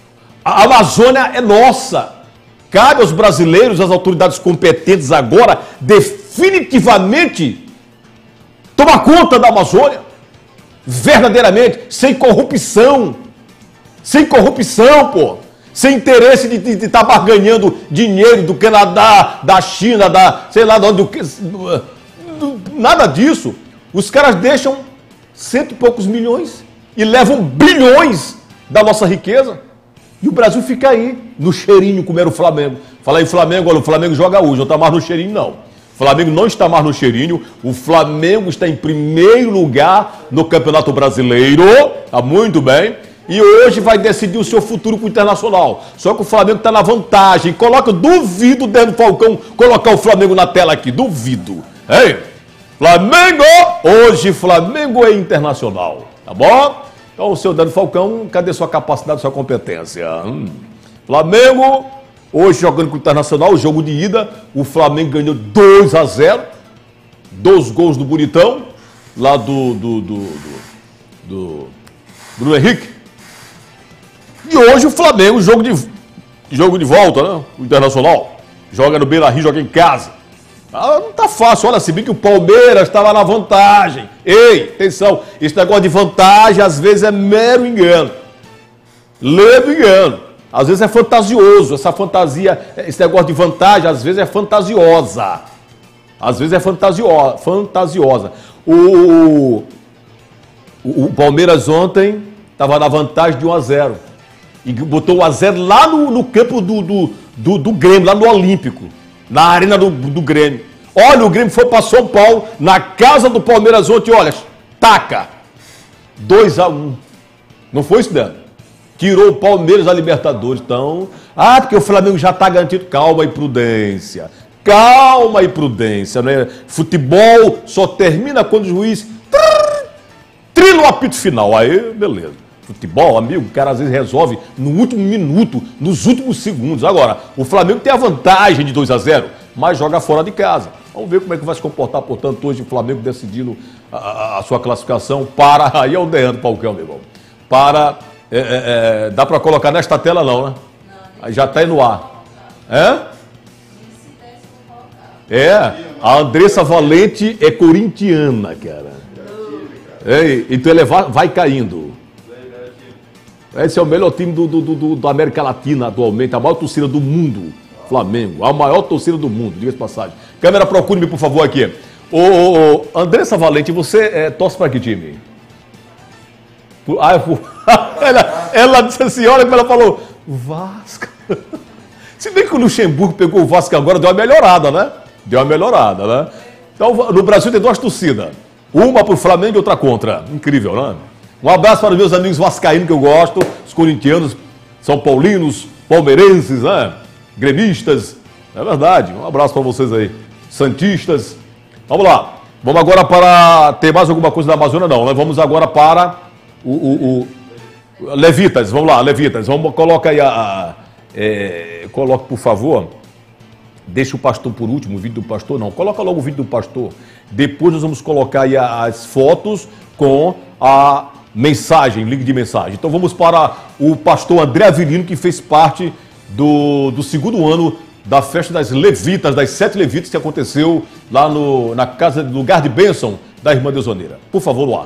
A Amazônia é nossa. Cabe aos brasileiros, às autoridades competentes agora, definitivamente, tomar conta da Amazônia, verdadeiramente, sem corrupção, sem corrupção, pô, sem interesse de estar barganhando dinheiro do Canadá, da China, da, sei lá, do, do, do, nada disso. Os caras deixam cento e poucos milhões e levam bilhões da nossa riqueza. E o Brasil fica aí, no cheirinho, como era o Flamengo. Falar em Flamengo, olha, o Flamengo joga hoje, não está mais no cheirinho, não. O Flamengo não está mais no cheirinho, o Flamengo está em primeiro lugar no Campeonato Brasileiro, tá muito bem, e hoje vai decidir o seu futuro com o Internacional. Só que o Flamengo está na vantagem. Coloca, duvido, Dano Falcão, colocar o Flamengo na tela aqui, duvido. Ei, Flamengo, hoje Flamengo é Internacional, tá bom? Então, o senhor Dano Falcão, cadê sua capacidade, sua competência? Hum. Flamengo, hoje jogando com o Internacional, o jogo de ida, o Flamengo ganhou dois a zero, dois gols do Bonitão, lá do, do, do, do, do Bruno Henrique. E hoje o Flamengo, jogo de, jogo de volta, né? O Internacional, joga no Beira-Rio, joga em casa. Ah, não tá fácil, olha, se bem que o Palmeiras estava na vantagem. Ei, atenção, esse negócio de vantagem às vezes é mero engano. Leve engano. Às vezes é fantasioso, essa fantasia, esse negócio de vantagem às vezes é fantasiosa. Às vezes é fantasio, fantasiosa. O, o, o Palmeiras ontem estava na vantagem de um a zero. E botou um a zero lá no, no campo do, do, do, do Grêmio, lá no Olímpico. Na arena do, do Grêmio. Olha, o Grêmio foi para São Paulo, na casa do Palmeiras ontem, olha, taca. dois a um. Não foi isso, Dano? tirou o Palmeiras da Libertadores. Então, ah, porque o Flamengo já está garantido. Calma e prudência. Calma e prudência, né? Futebol só termina quando o juiz trila o apito final. Aí, beleza. Futebol, amigo, o cara às vezes resolve no último minuto, nos últimos segundos. Agora, o Flamengo tem a vantagem de dois a zero, mas joga fora de casa. Vamos ver como é que vai se comportar, portanto, hoje o Flamengo decidindo a, a sua classificação para... Aí é o Deandro Palcão, meu irmão. Para... É, é, é, dá para colocar nesta tela não, né? Aí já está aí no ar. É? É, a Andressa Valente é corintiana, cara. É, então ele vai, vai caindo. Esse é o melhor time do, do, do, da América Latina atualmente, a maior torcida do mundo, Flamengo, a maior torcida do mundo, diga-se de passagem. Câmera, procure-me, por favor, aqui. Ô, ô, ô, Andressa Valente, você é, torce para que time? Por, ah, por, ela, ela disse assim, olha como ela falou, Vasco. Se bem que o Luxemburgo pegou o Vasco agora, deu uma melhorada, né? Deu uma melhorada, né? Então, no Brasil tem duas torcidas. Uma pro Flamengo e outra contra. Incrível, né? Um abraço para os meus amigos vascaínos que eu gosto, os corintianos, são paulinos, palmeirenses, né? Gremistas. É verdade. Um abraço para vocês aí. Santistas. Vamos lá. Vamos agora para... Tem mais alguma coisa da Amazônia? Não, né? Vamos agora para o... o, o... Levitas. Vamos lá, Levitas. Vamos, coloca aí a... a é... Coloque, por favor... Deixa o pastor por último, o vídeo do pastor não. Coloca logo o vídeo do pastor. Depois nós vamos colocar aí as fotos com a mensagem, link de mensagem. Então vamos para o pastor André Avelino, que fez parte do, do segundo ano da festa das levitas, das sete levitas que aconteceu lá no, na casa, no lugar de bênção da irmã Deusoneira. Por favor, no ar.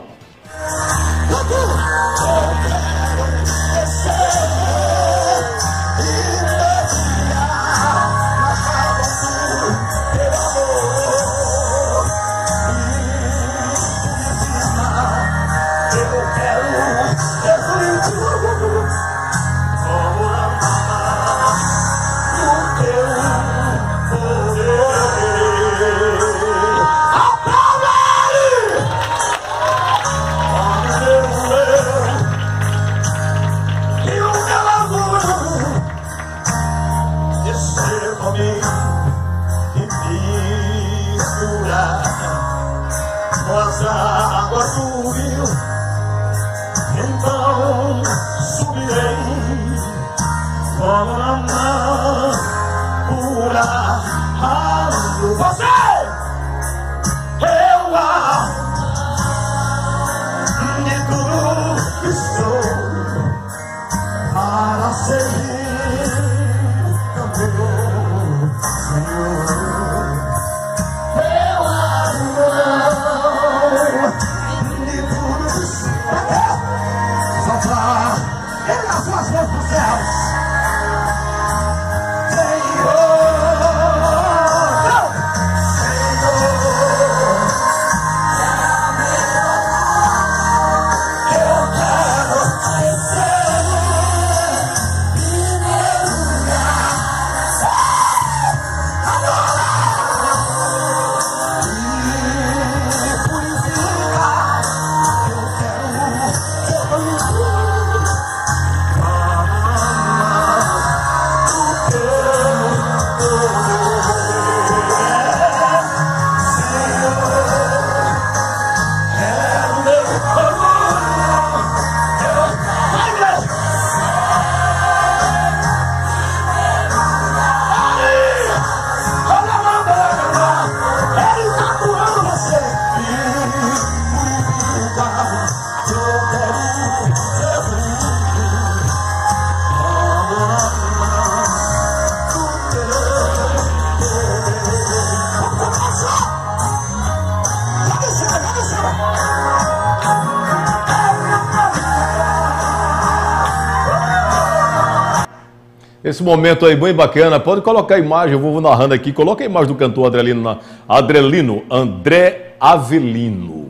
Esse momento aí bem bacana, pode colocar a imagem, eu vou narrando aqui, coloca a imagem do cantor Adrelino, na, Adrelino, André Avelino.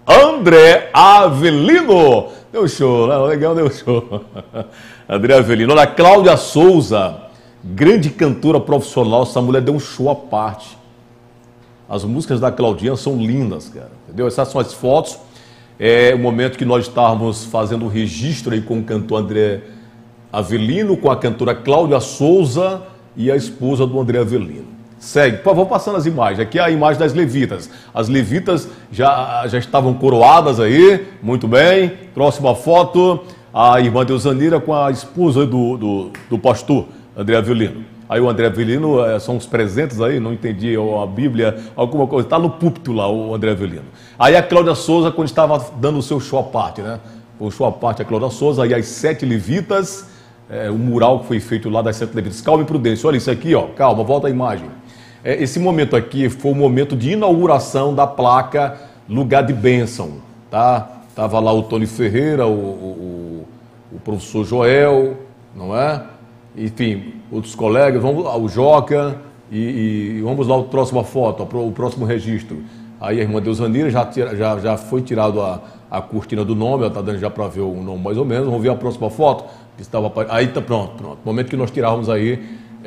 André Avelino! Deu show, né? Legal, deu show. André Avelino. Olha, Cláudia Souza, grande cantora profissional, essa mulher deu um show à parte. As músicas da Claudinha são lindas, cara, entendeu? Essas são as fotos, é o momento que nós estávamos fazendo o registro aí com o cantor André Avelino com a cantora Cláudia Souza e a esposa do André Avelino. Segue, vou passando as imagens. Aqui é a imagem das levitas. As levitas já, já estavam coroadas aí, muito bem. Próxima foto, a irmã Deusanira com a esposa do, do, do pastor André Avelino. Aí o André Avelino, é, são os presentes aí, não entendi, a Bíblia, alguma coisa. Está no púlpito lá, o André Avelino. Aí a Cláudia Souza, quando estava dando o seu show à parte, né? O show à parte, a Cláudia Souza, aí as sete levitas, é, o mural que foi feito lá das sete levitas. Calma e prudência, olha isso aqui, ó, calma, volta a imagem. É, esse momento aqui foi o momento de inauguração da placa Lugar de Bênção, tá? Tava lá o Tony Ferreira, o, o, o professor Joel, não é? Enfim, outros colegas, vamos ao Joca e, e vamos lá a próxima foto, o próximo registro. Aí a irmã Deusanira já, já, já foi tirado a, a cortina do nome, ela está dando já para ver o nome mais ou menos. Vamos ver a próxima foto. Que estava, aí tá pronto, pronto. No momento que nós tirávamos aí,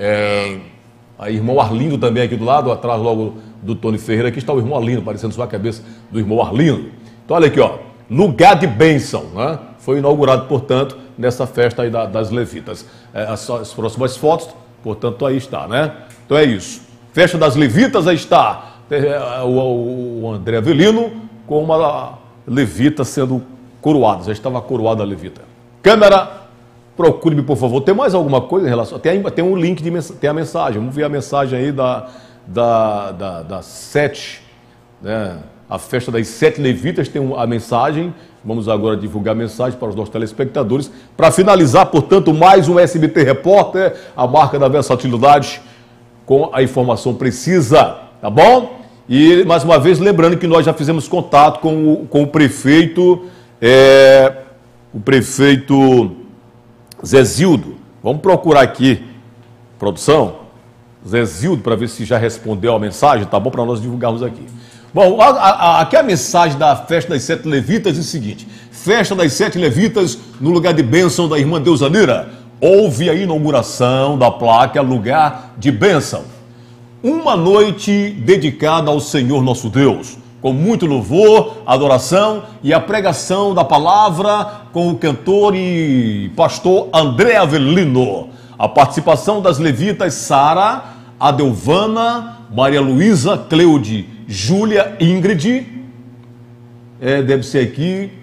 é, a irmão Arlindo também aqui do lado, atrás logo do Tony Ferreira, aqui está o irmão Arlindo, parecendo só a cabeça do irmão Arlindo. Então olha aqui, ó, Lugar de Bênção, né? Foi inaugurado, portanto, nessa festa aí da, das levitas. É, as, as próximas fotos, portanto, aí está, né? Então é isso. Festa das levitas, aí está é, o, o André Avelino com uma levita sendo coroada. Já estava coroada a levita. Câmera, procure-me, por favor. Tem mais alguma coisa em relação... Tem, tem um link, de mens... tem a mensagem. Vamos ver a mensagem aí da, da, da, da sete, né? A festa das sete levitas tem a mensagem. Vamos agora divulgar a mensagem para os nossos telespectadores. Para finalizar, portanto, mais um S B T Repórter, a marca da versatilidade, com a informação precisa, tá bom? E, mais uma vez, lembrando que nós já fizemos contato com o, com o prefeito, é, o prefeito Zezildo. Vamos procurar aqui, produção, Zezildo, para ver se já respondeu a mensagem, tá bom? Para nós divulgarmos aqui. Bom, a, a, aqui a mensagem da festa das sete levitas é o seguinte: festa das sete levitas no lugar de bênção da irmã Deusanira. Houve a inauguração da placa Lugar de Bênção. Uma noite dedicada ao Senhor nosso Deus, com muito louvor, adoração e a pregação da palavra com o cantor e pastor André Avelino. A participação das levitas Sara, Adelvana, Maria Luísa, Cleude, Júlia, Ingrid, é, deve ser aqui,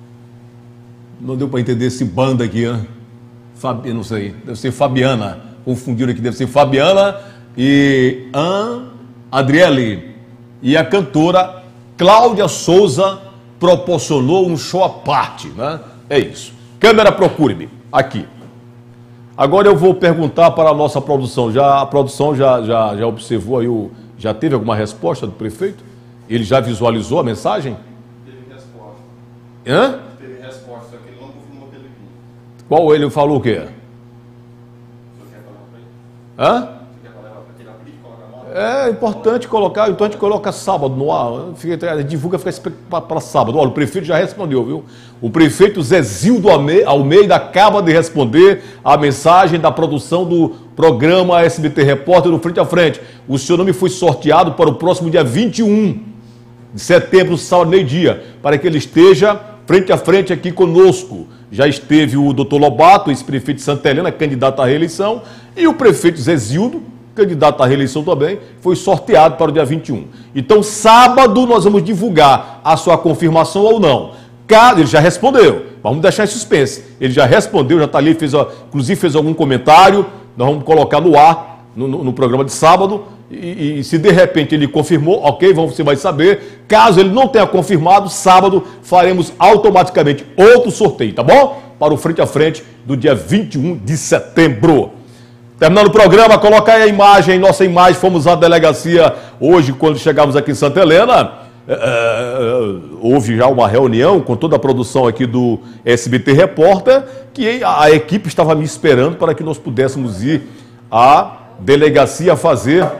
não deu para entender esse bando aqui, né? Fabi, não sei, deve ser Fabiana, confundiram aqui, deve ser Fabiana e Ann Adriele. E a cantora Cláudia Souza proporcionou um show à parte, né? É isso. Câmera, procure-me, aqui. Agora eu vou perguntar para a nossa produção, já, a produção já, já, já observou aí o... Já teve alguma resposta do prefeito? Ele já visualizou a mensagem? Teve resposta. Hã? Teve resposta, só que ele não confirmou que ele viu. Qual ele falou o quê? Você quer falar para ele? Hã? Você quer falar para ele abrir e colocar a moto? É importante colocar, então a gente coloca sábado no ar, fica, divulga, fica para sábado. Olha, o prefeito já respondeu, viu? O prefeito Zezildo Almeida acaba de responder a mensagem da produção do programa S B T Repórter no Frente a Frente. O seu nome foi sorteado para o próximo dia vinte e um de setembro, sábado, meio-dia, para que ele esteja frente a frente aqui conosco. Já esteve o doutor Lobato, ex-prefeito de Santa Helena, candidato à reeleição, e o prefeito Zezildo, candidato à reeleição também, foi sorteado para o dia vinte e um. Então, sábado, nós vamos divulgar a sua confirmação ou não. Ele já respondeu, vamos deixar em suspense. Ele já respondeu, já está ali, fez, inclusive fez algum comentário. Nós vamos colocar no ar, no, no, no programa de sábado, e, e se de repente ele confirmou, ok, você vai saber. Caso ele não tenha confirmado, sábado faremos automaticamente outro sorteio, tá bom? Para o Frente a Frente do dia vinte e um de setembro. Terminando o programa, coloca aí a imagem, nossa imagem, fomos à delegacia hoje, quando chegamos aqui em Santa Helena. É, é, houve já uma reunião com toda a produção aqui do S B T Repórter, que a, a equipe estava me esperando para que nós pudéssemos ir à delegacia fazer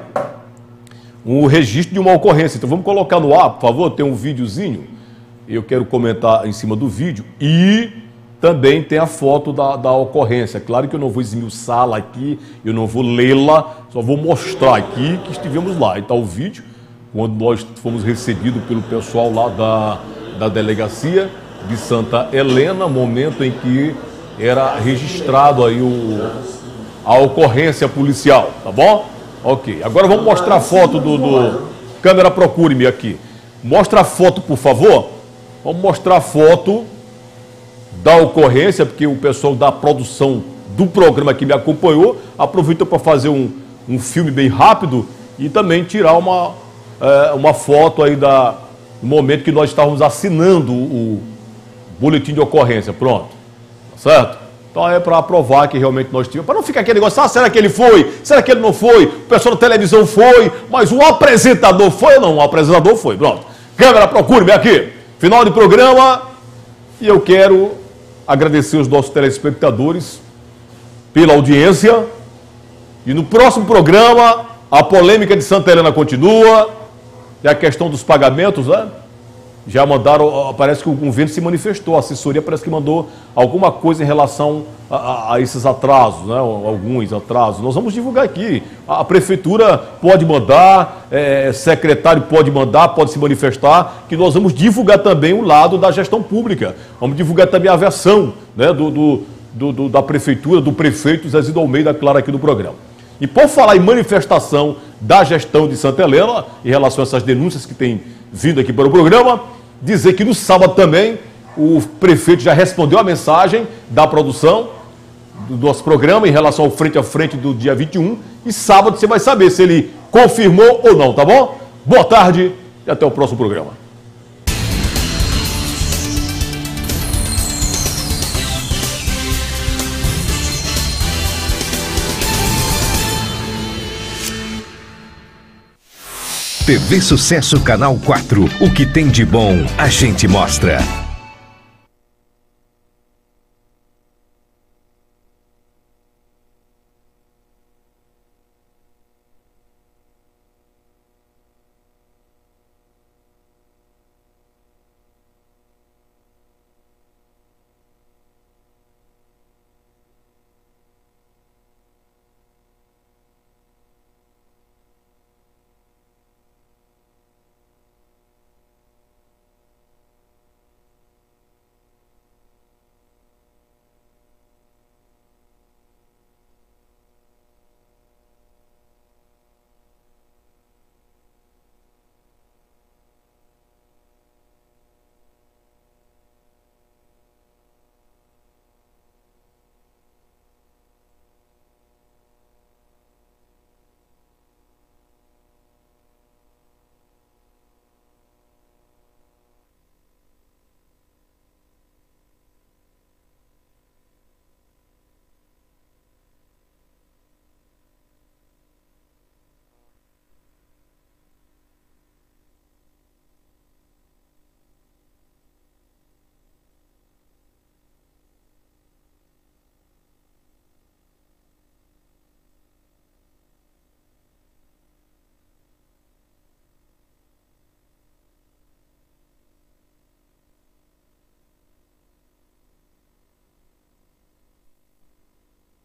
um registro de uma ocorrência. Então vamos colocar no ar, por favor, tem um videozinho, eu quero comentar em cima do vídeo, e também tem a foto da, da ocorrência. Claro que eu não vou esmiuçá-la aqui, eu não vou lê-la, só vou mostrar aqui que estivemos lá. E está o vídeo, quando nós fomos recebidos pelo pessoal lá da, da delegacia de Santa Helena, momento em que era registrado aí o, a ocorrência policial, tá bom? Ok, agora vamos mostrar a foto do... do... Câmera, procure-me aqui. Mostra a foto, por favor. Vamos mostrar a foto da ocorrência, porque o pessoal da produção do programa que me acompanhou aproveitou para fazer um, um filme bem rápido e também tirar uma, é, uma foto aí da, do momento que nós estávamos assinando o boletim de ocorrência. Pronto, tá certo? Então é para provar que realmente nós tivemos, para não ficar aquele negócio, ah, será que ele foi? Será que ele não foi? O pessoal da televisão foi, mas o apresentador foi ou não? O apresentador foi, pronto. Câmera, procure-me aqui. Final de programa, e eu quero agradecer os nossos telespectadores pela audiência. E no próximo programa, a polêmica de Santa Helena continua, e a questão dos pagamentos, né? Já mandaram, parece que o governo se manifestou, a assessoria parece que mandou alguma coisa em relação a, a, a esses atrasos, né? Alguns atrasos. Nós vamos divulgar aqui. A, a prefeitura pode mandar, é, secretário pode mandar, pode se manifestar, que nós vamos divulgar também o lado da gestão pública. Vamos divulgar também a versão, né, do, do, do, do, da prefeitura, do prefeito Zé Zido Almeida, claro, aqui no programa. E por falar em manifestação da gestão de Santa Helena, em relação a essas denúncias que têm vindo aqui para o programa, dizer que no sábado também o prefeito já respondeu a mensagem da produção do nosso programa em relação ao frente a frente do dia vinte e um, e sábado você vai saber se ele confirmou ou não, tá bom? Boa tarde e até o próximo programa. T V Sucesso Canal quatro. O que tem de bom, a gente mostra.